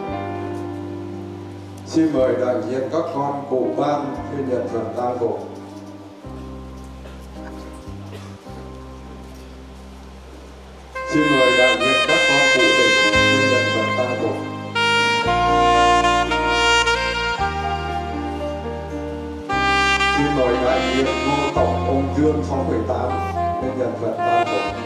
Xin mời đại diện các con cụ ban lên nhận phần tang phục. Xin mời đại diện các con cụ tỉnh lên nhận phần tang phục. Xin mời đại diện ngô tổng ông Dương sáu mười tám lên nhận phần tang phục.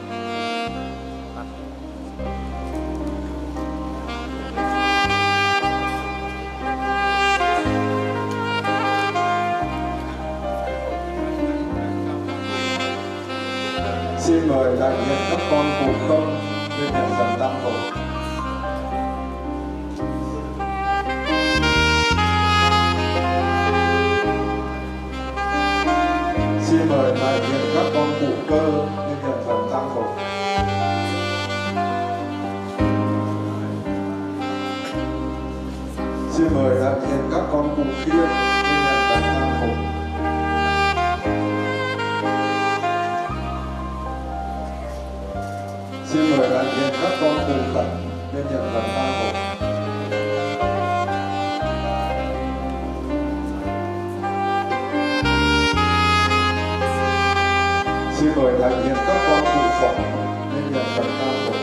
Xin mời đại diện các con cụ công lên nhận phần tang phục. Xin mời đại diện các con cụ cơ lên nhận phần tang phục. Xin mời đại diện các con cụ khiên lên nhận phần tang phục. Xin mời đại diện các con cụ khẩn lên nhận phần tang phục. Xin mời đại diện các con cụ phật lên nhận phần tang phục.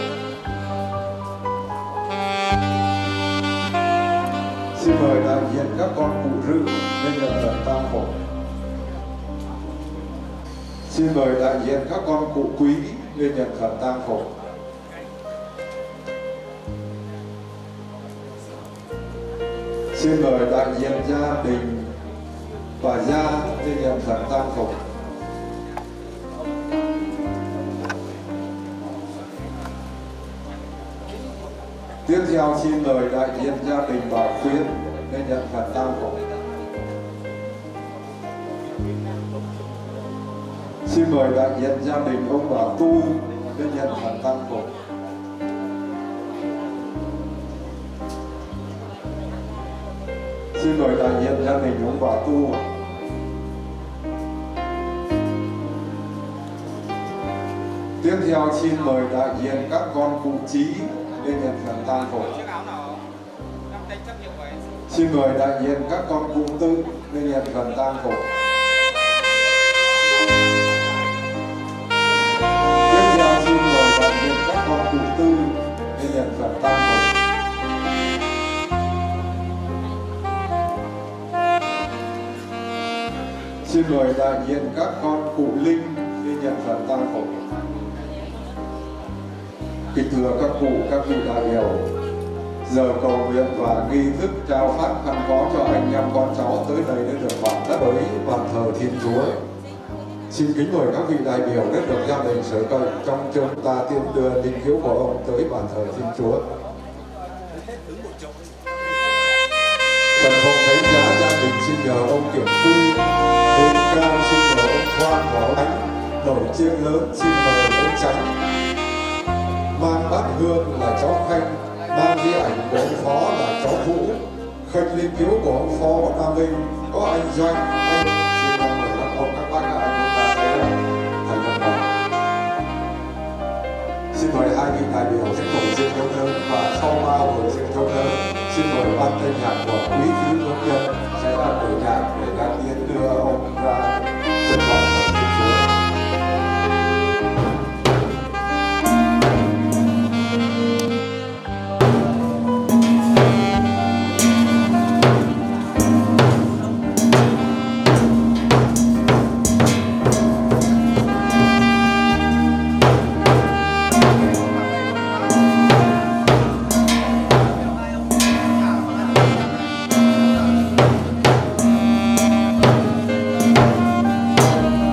Xin mời đại diện các con cụ rự lên nhận phần tang phục. Xin mời đại diện các con cụ quý lên nhận phần tang phục. Xin mời đại diện gia đình và gia lên nhận phần tang phục. Tiếp theo xin mời đại diện gia đình bà Khuyến lên nhận phần tang phục. Xin mời đại diện gia đình ông bà Tu lên nhận phần tang phục. Xin mời đại diện gia đình ông bà Tu. Tiếp theo xin mời đại diện các con cụ Trí lên nhận phần tang phục. Xin mời đại diện các con cụ Tư lên nhận phần tang phục. Tiếp theo xin mời đại diện các con cụ Tư lên nhận phần tang phục. Xin mời đại diện các con cụ Linh lên nhận phần tang phục. Kính thưa các cụ, các vị đại biểu, giờ cầu nguyện và nghi thức trao phát khăn có cho anh em con cháu tới đây đã được hoàn tất với bàn thờ Thiên Chúa. Xin kính mời các vị đại biểu đã được gia đình sở cậy trong chúng ta tiễn đưa linh hiếu của ông tới bàn thờ Thiên Chúa. Phần hồng thánh giá gia đình xin nhờ ông Kiểm Quy, đến ca xin nhờ ông Thoan và ông Ánh, nổi chiêng lớn xin mời ông Tránh. Mang bát hương là cháu Khanh, mang di ảnh của ông Phó là cháu Vũ, khênh linh kiếu của ông Phó Nam Minh có anh Doanh, anh xin mời các ông các bác các anh chúng ta sẽ thành lập đoàn. Xin mời hai vị đại biểu sẽ thổi chiêng chống lớn và sau ba hồi chiêng chống lớn xin mời ban thanh nhạc của quý phí công nhân sẽ là đổi nhạc để các tiến đưa ông ra dân vọng của Thiên Chúa. Hãy subscribe cho kênh Ghiền Mì Gõ để không bỏ lỡ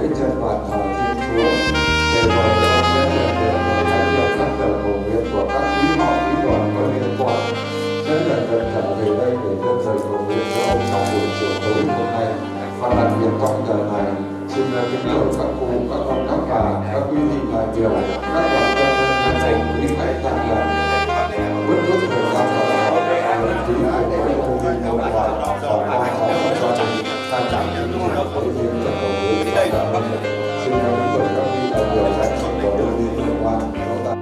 bên chân bàn thờ Thiên Chúa để rồi ông sẽ lần lượt mời thánh nhận các tờ cầu nguyện của các quý họ quý đoàn có liên quan sẽ lần lượt trở về đây để đưa lời cầu nguyện cho ông trong buổi chiều tối hôm nay. Và đặc biệt trong giờ này xin kính mời các cô, các ông, các bà, các quý vị đại biểu, các đoàn dân nhân dân quý khách tham gia với chút thời gian và họ để quý ai với ông viên nội ngoại và con cháu trong gia đình tham gia những việc với viên trận cầu nguyện và cảm ơn. Xin kính mời các quý đại biểu đại diện của đơn vị liên quan chúng ta.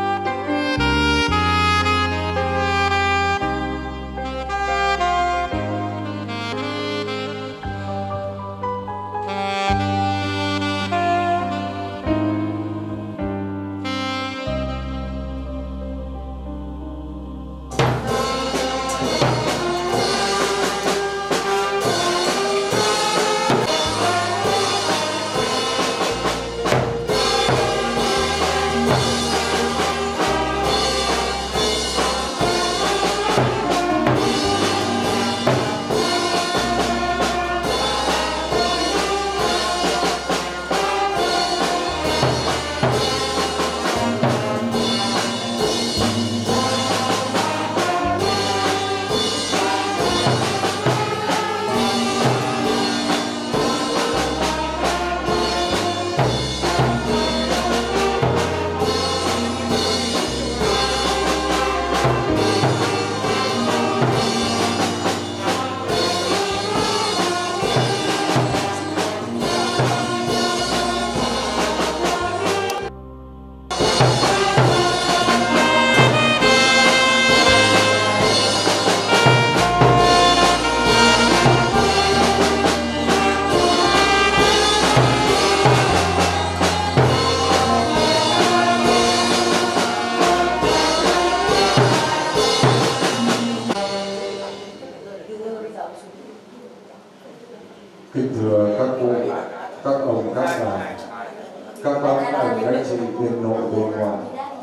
Kính thưa các cô, các ông, các bà, các bác, anh, các chị bên nội bên ngoài.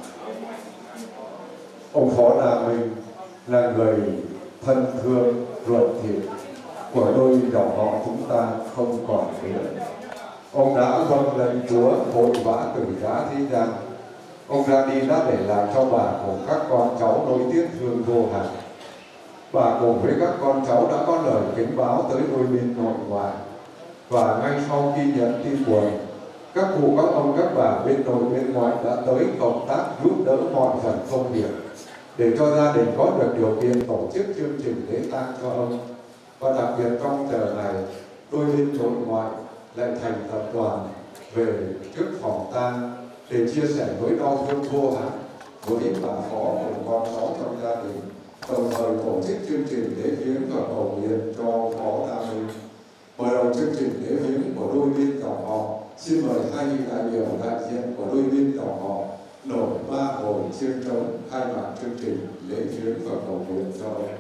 Ông Phó Đà Minh là người thân thương ruột thịt của đôi dòng họ chúng ta không còn nữa. Ông đã vâng lệnh Chúa vội vã từ giá thế gian. Ông ra đi đã để lại cho bà cùng các con cháu nối tiếc thương vô hạn. Bà cùng với các con cháu đã có lời kính báo tới đôi bên nội ngoại. Và ngay sau khi nhận tin buồn, các cụ, các ông, các bà bên nội bên ngoại đã tới cộng tác giúp đỡ mọi phần công việc để cho gia đình có được điều kiện tổ chức chương trình lễ tang cho ông. Và đặc biệt trong giờ này, đôi bên nội ngoại lại thành tập đoàn về trước phòng tang để chia sẻ với đau thương vô hạn với bà Phó cùng con cháu trong gia đình, đồng thời tổ chức chương trình lễ viếng và cầu nguyện cho Phó Đa Minh. Mở đầu chương trình lễ viếng của đôi bên dòng họ, xin mời hai vị đại biểu đại diện của đôi bên dòng họ nổi ba hồi chiêng trống khai mạc chương trình lễ viếng và cầu nguyện cho ông.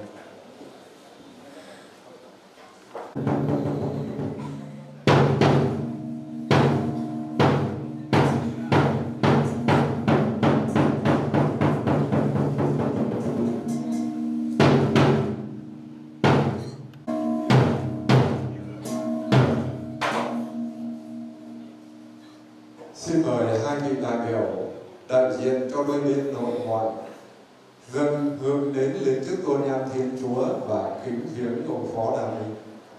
Xin mời hai vị đại biểu đại diện cho đôi bên nội ngoại dâng hương đến lên trước tôn nhang Thiên Chúa và kính viếng ông Phó Đa Minh.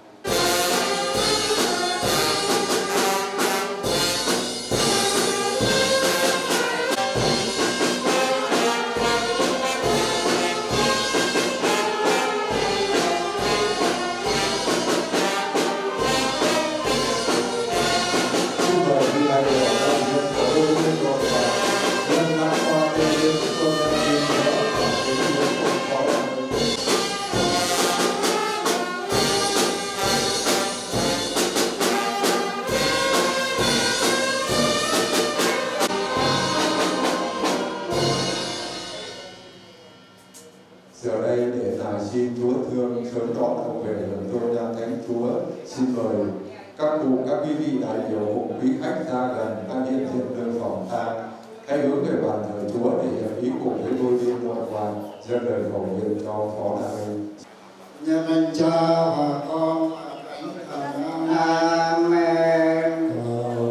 Giờ đây để nài xin Chúa thương sớm đón ông về hưởng tôn nhang Thánh Chúa, xin mời các cụ, các quý vị đại biểu cùng quý khách ra gần đang hiện diện nơi phòng tang, hãy hướng về bàn thờ Chúa để hiệp ý cùng với đôi bên nội ngoại dâng lời cầu nguyện cho Phó Đa Minh. Nhân danh Cha và Con và Thánh Thần. Amen.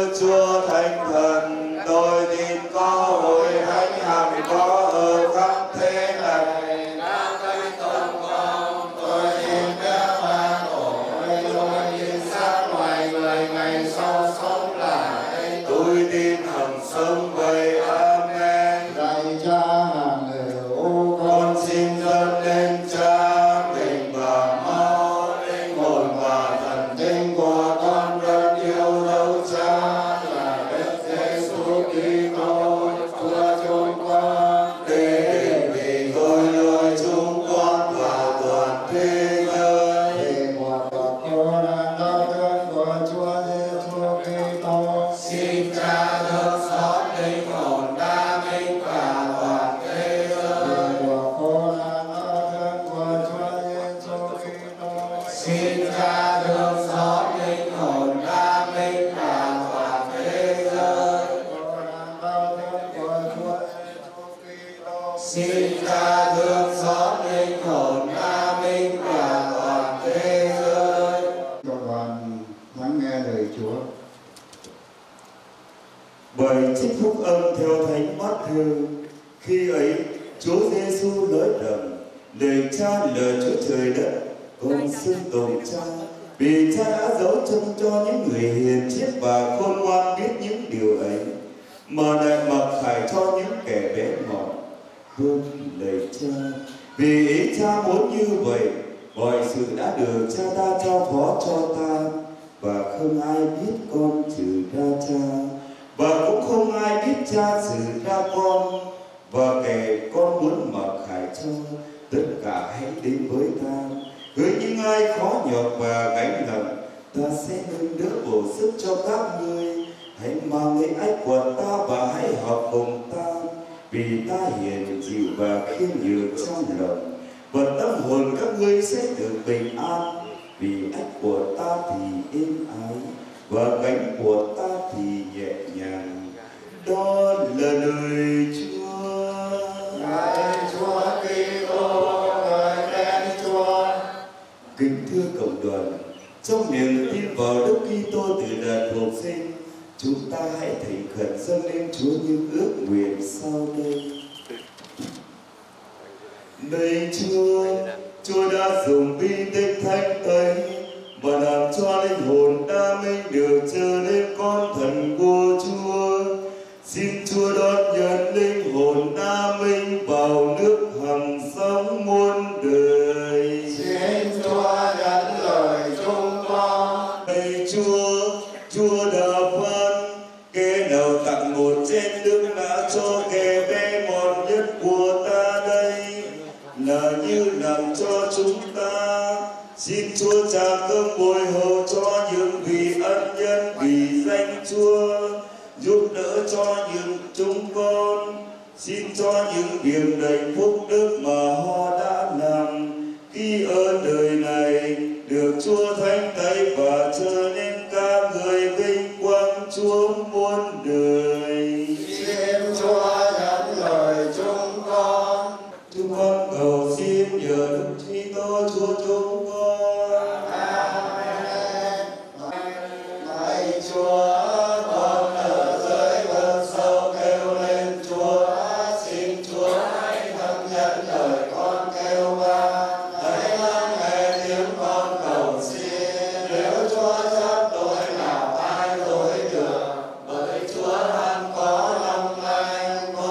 Chúa Thánh Thần, tôi tin có hội thánh hằng có ở khắp thế này. Đã cây tôn con, tôi tin các ba tổ tôi tin xác loài người ngày sau sống lại. Tôi tin hằng sống vậy. Amen. Lạy Cha hàng hữu, Con xin dâng lên Cha mình và máu, linh hồn và thần linh của con rất yêu dấu Cha là Đức Giêsu Kitô, Chúa chúng con, để vì tội lỗi chúng con và toàn thế giới. vì một đợt khổ nạn đau thương của Chúa Giêsu Kitô, Xin Cha thương xót linh hồn đa minh và toàn thế giới. vì một khổ nạn đau thương của Chúa Giêsu Kitô, Xin Cha thương xót linh hồn đa minh và toàn thế giới. khổ nạn đau thương của Chúa Giêsu Kitô, Xin Cha thương xót linh hồn đa minh và toàn thế giới. cho đoàn lắng nghe lời Chúa. Bởi trích phúc âm theo Thánh Mát-thêu, khi ấy Chúa Giêsu nói rằng: lời Cha là Chúa trời đất, con xưng tụng Cha, vì Cha đã dấu chân cho những người hiền triết và khôn ngoan biết những điều ấy, mà lại mặc khải cho những kẻ bé mọn. Vâng lời Cha, vì ý Cha muốn như vậy, mọi sự đã được Cha đã giao phó cho ta, và không ai biết con trừ ra Cha, và cũng không ai biết Cha trừ ra con, và kẻ con muốn mặc khải cho, tất cả hãy đến với ta. Với những ai khó nhọc và gánh nặng, ta sẽ nâng đỡ bổ sức cho các ngươi. Hãy mang lấy ách của ta và hãy học cùng ta, vì ta hiền dịu và khiêm nhường trong lòng, và tâm hồn các ngươi sẽ được bình an. Vì ách của ta thì êm ái, và gánh của ta thì nhẹ nhàng. Đó là lời Chúa. Lạy Chúa Kitô, ngợi khen Chúa. Kính thưa cộng đoàn, trong niềm tin vào Đức Kitô từ đàn phục sinh, chúng ta hãy thành khẩn dâng lên Chúa những ước nguyện sau đây. Lạy Chúa, Chúa đã dùng bi tích thánh tẩy và làm cho linh hồn đa minh được trở nên con thần của Chúa. Xin Chúa đón nhận linh hồn đa minh vào nước hằng sống muôn đời. Xin Chúa nhận lời chúng con. Lạy Chúa, Chúa đã phán: kẻ nào tặng một chén nước đã cho kẻ bé mọn nhất của ta đây, là như làm cho chúng ta. Xin Chúa trả cơm bồi hầu cho những vị ân nhân vì danh Chúa, giúp đỡ cho những chúng con. Xin cho những điểm đầy phúc đức mà họ đã làm khi ở đời này được Chúa thánh tẩy và trở nên các người vinh quang Chúa muôn đời. Xin Chúa nhận lời chúng con. Chúng con cầu xin nhờ Đức Kitô Chúa chúng con. Amen. Lạy Chúa, con ở dưới vực sâu kêu lên Chúa. Xin Chúa hãy thấm nhận lời con kêu vang. Hãy lắng nghe tiếng con cầu xin. Nếu Chúa chấp tội nào ai dối được, bởi Chúa hằng có lòng lành,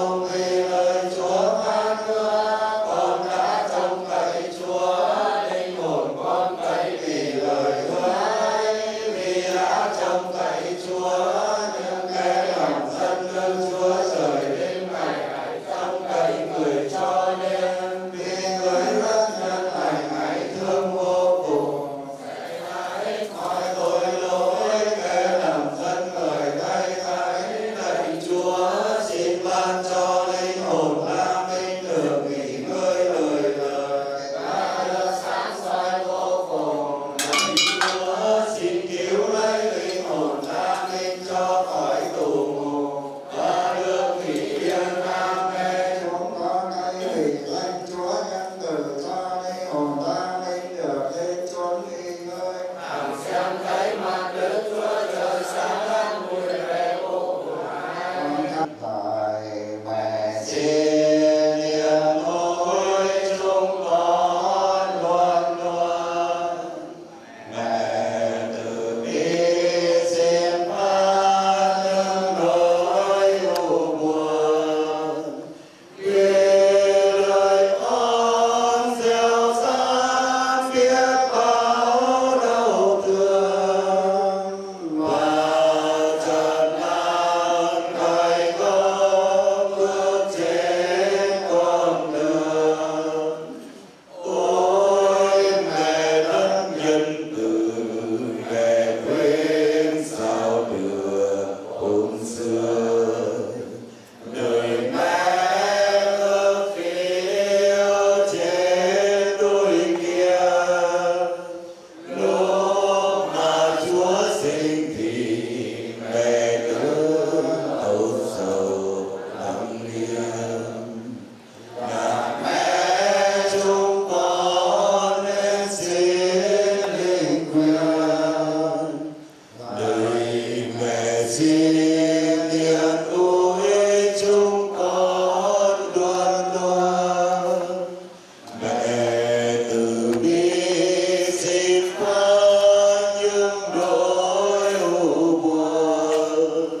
niềm vui chúng con đoàn đoàn. Mẹ từ bi xin qua những nỗi u buồn,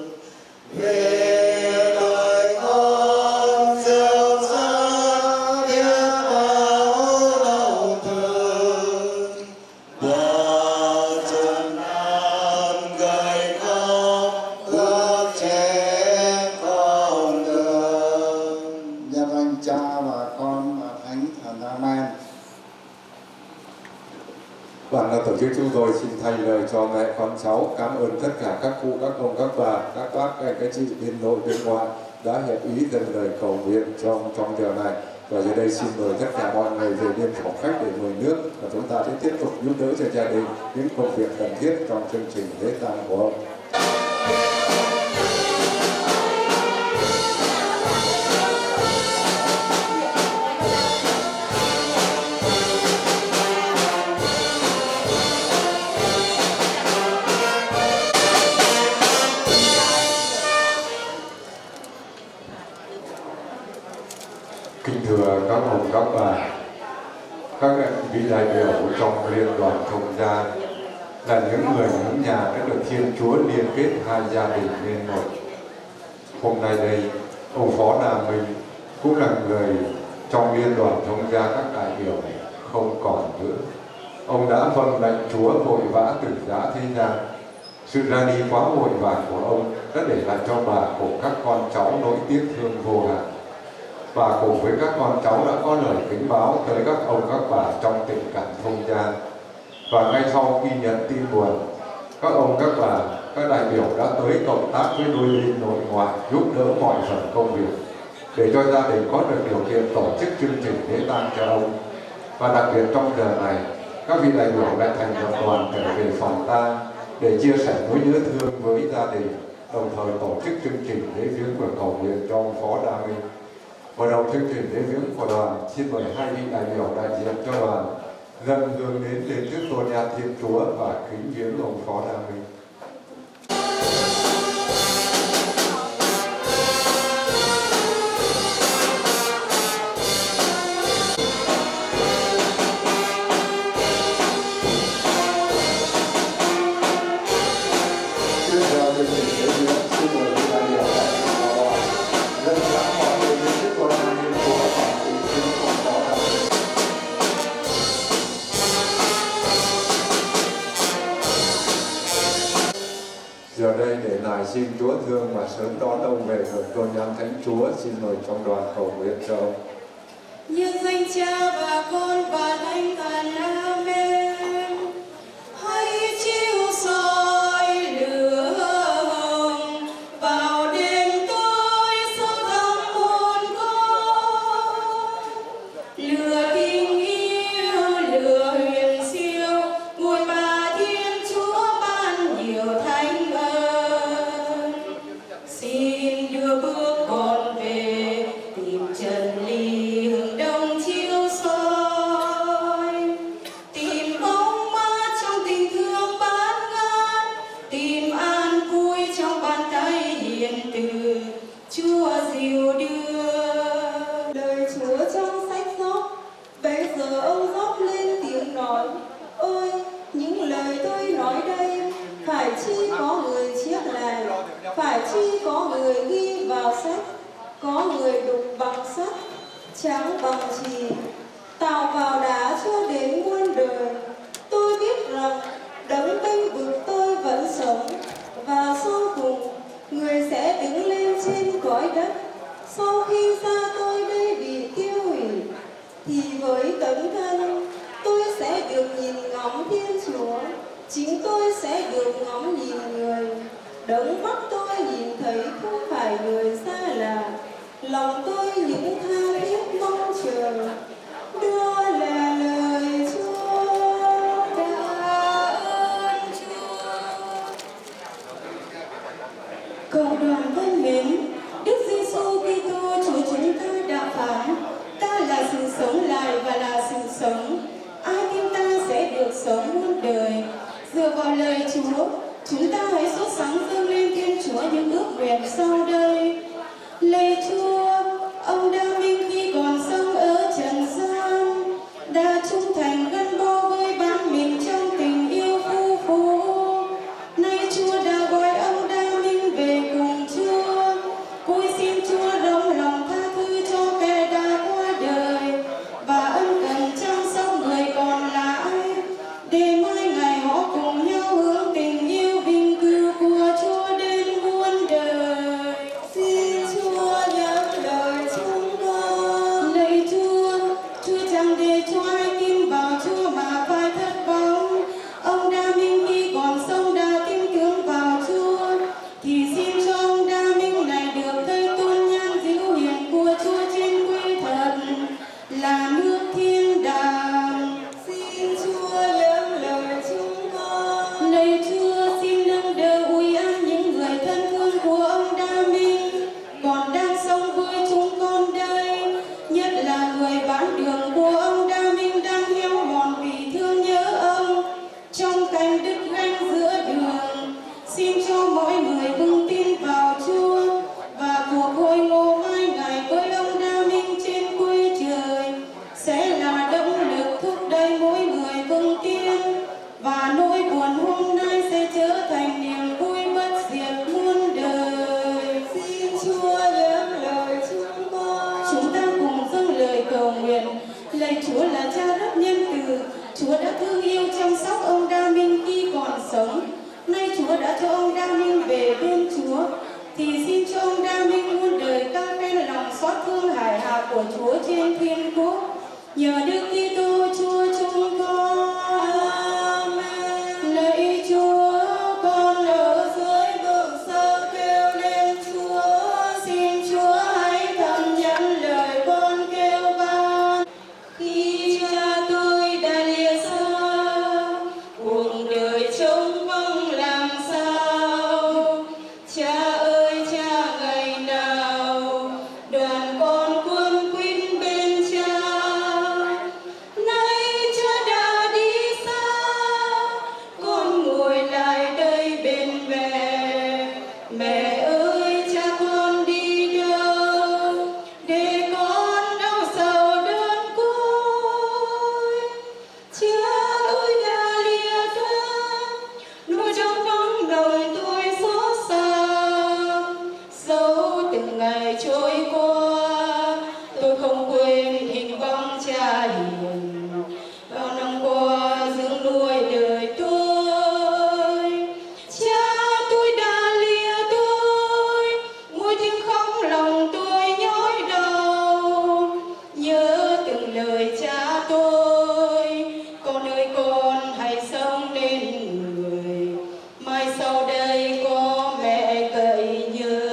về đời con gieo rắc biết bao đau thương. Qua trần gian gầy khóc ước trẻ con lớn. Nhân danh Cha và Con và Thánh Thần. Amen. Đoàn là tổ chức chúng tôi xin thay lời cho mẹ con cháu cảm ơn tất cả các cụ, các ông, các bà, các bác, các anh chị bên nội bên ngoại đã hiệp ý dâng lời cầu nguyện trong trong giờ này. Và giờ đây xin mời tất cả mọi người về bên phòng khách để mời nước và chúng ta sẽ tiếp tục giúp đỡ cho gia đình những công việc cần thiết trong chương trình lễ tang của ông. Kính thưa các ông, các bà, các vị đại biểu trong liên đoàn thông gia là những người những nhà đã được Thiên Chúa liên kết hai gia đình nên một. Hôm nay đây, ông Phó Nam Minh cũng là người trong liên đoàn thông gia các đại biểu không còn nữa. Ông đã vâng lệnh Chúa vội vã từ giã thế gian. Sự ra đi quá vội vàng của ông đã để lại cho bà cùng các con cháu nỗi tiếc thương vô hạn. Và cùng với các con cháu đã có lời kính báo tới các ông các bà trong tình cảnh thông gia. Và ngay sau khi nhận tin buồn, các ông các bà, các đại biểu đã tới cộng tác với đôi bên nội ngoại giúp đỡ mọi phần công việc để cho gia đình có được điều kiện tổ chức chương trình lễ tang cho ông. Và đặc biệt trong giờ này, các vị đại biểu lại thành một đoàn trở về phòng tang để chia sẻ nỗi nhớ thương với gia đình, đồng thời tổ chức chương trình lễ viếng và cầu nguyện cho ông Phó Đa Minh. Mở đầu chương trình lễ viếng của đoàn, xin mời hai vị đại biểu đại diện cho đoàn dâng hương đến lên trước tôn nhà Thiên Chúa và kính viếng ông Phó Đa Minh. Giờ đây để nài xin Chúa thương mà sớm đón ông về hưởng tôn nhang Thánh Chúa. Xin mời trong đoàn cầu nguyện cho ông. Nhân danh Cha và Con và Thánh Thần. Amen. Hãy chiếu soi lửa hồng vào đêm tối sâu thẳm hồn con. Lửa tình yêu, lửa huyền siêu, nguồn mà Thiên Chúa ban nhiều thánh ơn. Xin đưa bước con về tìm chân lý hướng đông chiếu soi, tìm bóng mát trong tình thương bát ngát, tìm an vui trong bàn tay hiền từ Chúa dìu đưa. Lời Chúa trong sách Gióp, bây giờ ông Gióp lên tiếng nói: ôi, những lời tôi nói đây phải chi có người chép lại, phải chi có người ghi vào sách, có người đục bằng sắt, trắng bằng chì, tạo vào đá cho đến muôn đời. Tôi biết rằng đấng bênh vực tôi vẫn sống, và sau cùng người sẽ đứng lên trên cõi đất. Sau khi da tôi đây bị tiêu hủy, thì với tấm thân tôi sẽ được nhìn ngắm Thiên Chúa. Chính tôi sẽ được ngắm nhìn người. Đấng mắt tôi nhìn thấy không phải người xa lạ, lòng tôi những tha thiết mong chờ. Đưa là lời Chúa. Tạ ơn Chúa. Cộng đoàn thân mến, Đức Giêsu Kitô Chúa chúng ta đã phán: ta là sự sống lại và là sự sống. Ai tin ta sẽ được sống muôn đời. Dựa vào lời Chúa, chúng ta hãy sốt sắng dâng lên Thiên Chúa những ước nguyện sau đây. Lạy Chúa, ông Đa Minh khi còn sống ở trần gian đã trung thành gắn bó với bạn mình trong tình yêu phu phụ. Nay Chúa đã gọi ông Đa Minh về cùng Chúa. Cúi xin Chúa rộng lòng tha thứ cho kẻ đã qua đời và ân cần chăm sóc người còn lại, để mai ngày họ cùng nhau hướng tình yêu vinh cửu của Chúa đến muôn đời. Xin Chúa nhắc lời chúng con. Lạy Chúa, Chúa chẳng để cho ai tin vào Chúa mà phải thất vọng. Ông Đa Minh khi còn sống đã tin tưởng vào Chúa, thì xin cho ông Đa Minh này được thấy tôn nhan dịu hiền của Chúa trên quê thật là nước thiên đàng. Xin Chúa nhắc lời chúng con. Lạy Chúa, xin nâng đỡ ủi an những người thân thương của ông Đa Minh còn đang sống với chúng con đây, nhất là người bán đường của ông Đa Minh đang héo mòn vì thương nhớ ông trong cảnh đứt gánh giữa đường. Xin cho mọi người vững tin vào Chúa và cuộc hội ngộ mai ngày với ông Đa Minh trên quê trời sẽ là động lực thúc đẩy mỗi người vững tin, và nỗi buồn hôm nay sẽ trở thành niềm vui bất diệt muôn đời. Xin Chúa nhắc lời chúng con. Chúng ta cùng dâng lời cầu nguyện. Lạy Chúa là Cha rất nhân từ, Chúa đã thương yêu chăm sóc ông Đa Minh khi còn sống. Nay Chúa đã cho ông Đa Minh về bên Chúa, thì xin cho ông Đa Minh muôn đời ca khen lòng xót thương hải hạ của Chúa trên thiên quốc. Nhờ Đức Kitô Chúa chúng con. Amen. Lạy Chúa, con ở dưới vực sâu kêu lên Chúa, xin Chúa hãy thầm nhận lời con kêu van. Khi cha tôi đã lìa xa, cuộc đời trống vắng làm sao. Cha ơi cha, ngày nào đoàn con quân quýt bên cha. Nay cha đã đi xa, con ngồi lại đây bên mẹ. Mẹ ơi cha, con đi đâu để con đau sầu đơn côi. Cha ơi đã lìa xa, nuôi trong vắng lòng tôi xót xa. Dẫu từng ngày trôi qua, tôi không quên hình bóng cha hiền bao năm qua dưỡng nuôi đời tôi. Cha tôi đã lìa tôi, mỗi tiếng khóc lòng tôi nhói đau. Nhớ từng lời cha tôi, con ơi con hãy sống nên người, mai sau đây có mẹ cậy nhờ.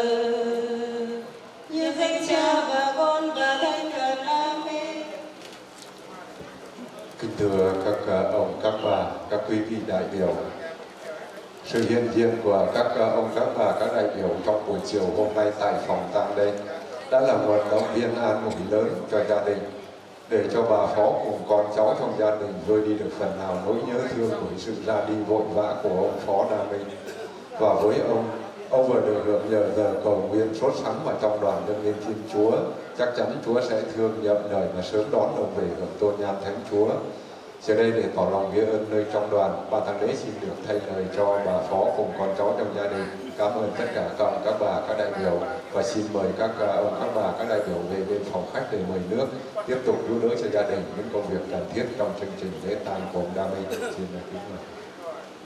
Nhân danh Cha và Con và Thánh Thần. Amen. Kính thưa các uh, ông, các bà, các quý vị đại biểu, sự hiện diện của các uh, ông, các bà, các đại biểu trong buổi chiều hôm nay tại phòng tang đây đã là nguồn động viên an ủi lớn cho gia đình, để cho bà Phó cùng con cháu trong gia đình vơi đi được phần nào nỗi nhớ thương của sự ra đi vội vã của ông Phó Đa Minh. Và với ông, ông vừa được hưởng nhờ giờ cầu nguyện sốt sắng và trong đoàn dâng lên Thiên Chúa, chắc chắn Chúa sẽ thương nhậm đời mà sớm đón ông về hưởng tôn nhan Thánh Chúa. Giờ đây để tỏ lòng biết ơn nơi trong đoàn, ban thánh lễ xin được thay lời cho bà Phó cùng con cháu trong gia đình. Cảm ơn tất cả các ông, các bà, các đại biểu, và xin mời các ông, các bà, các đại biểu về bên phòng khách để mời nước, tiếp tục giúp đỡ cho gia đình những công việc cần thiết trong chương trình lễ tang của ông Đa Minh. Xin kính mời.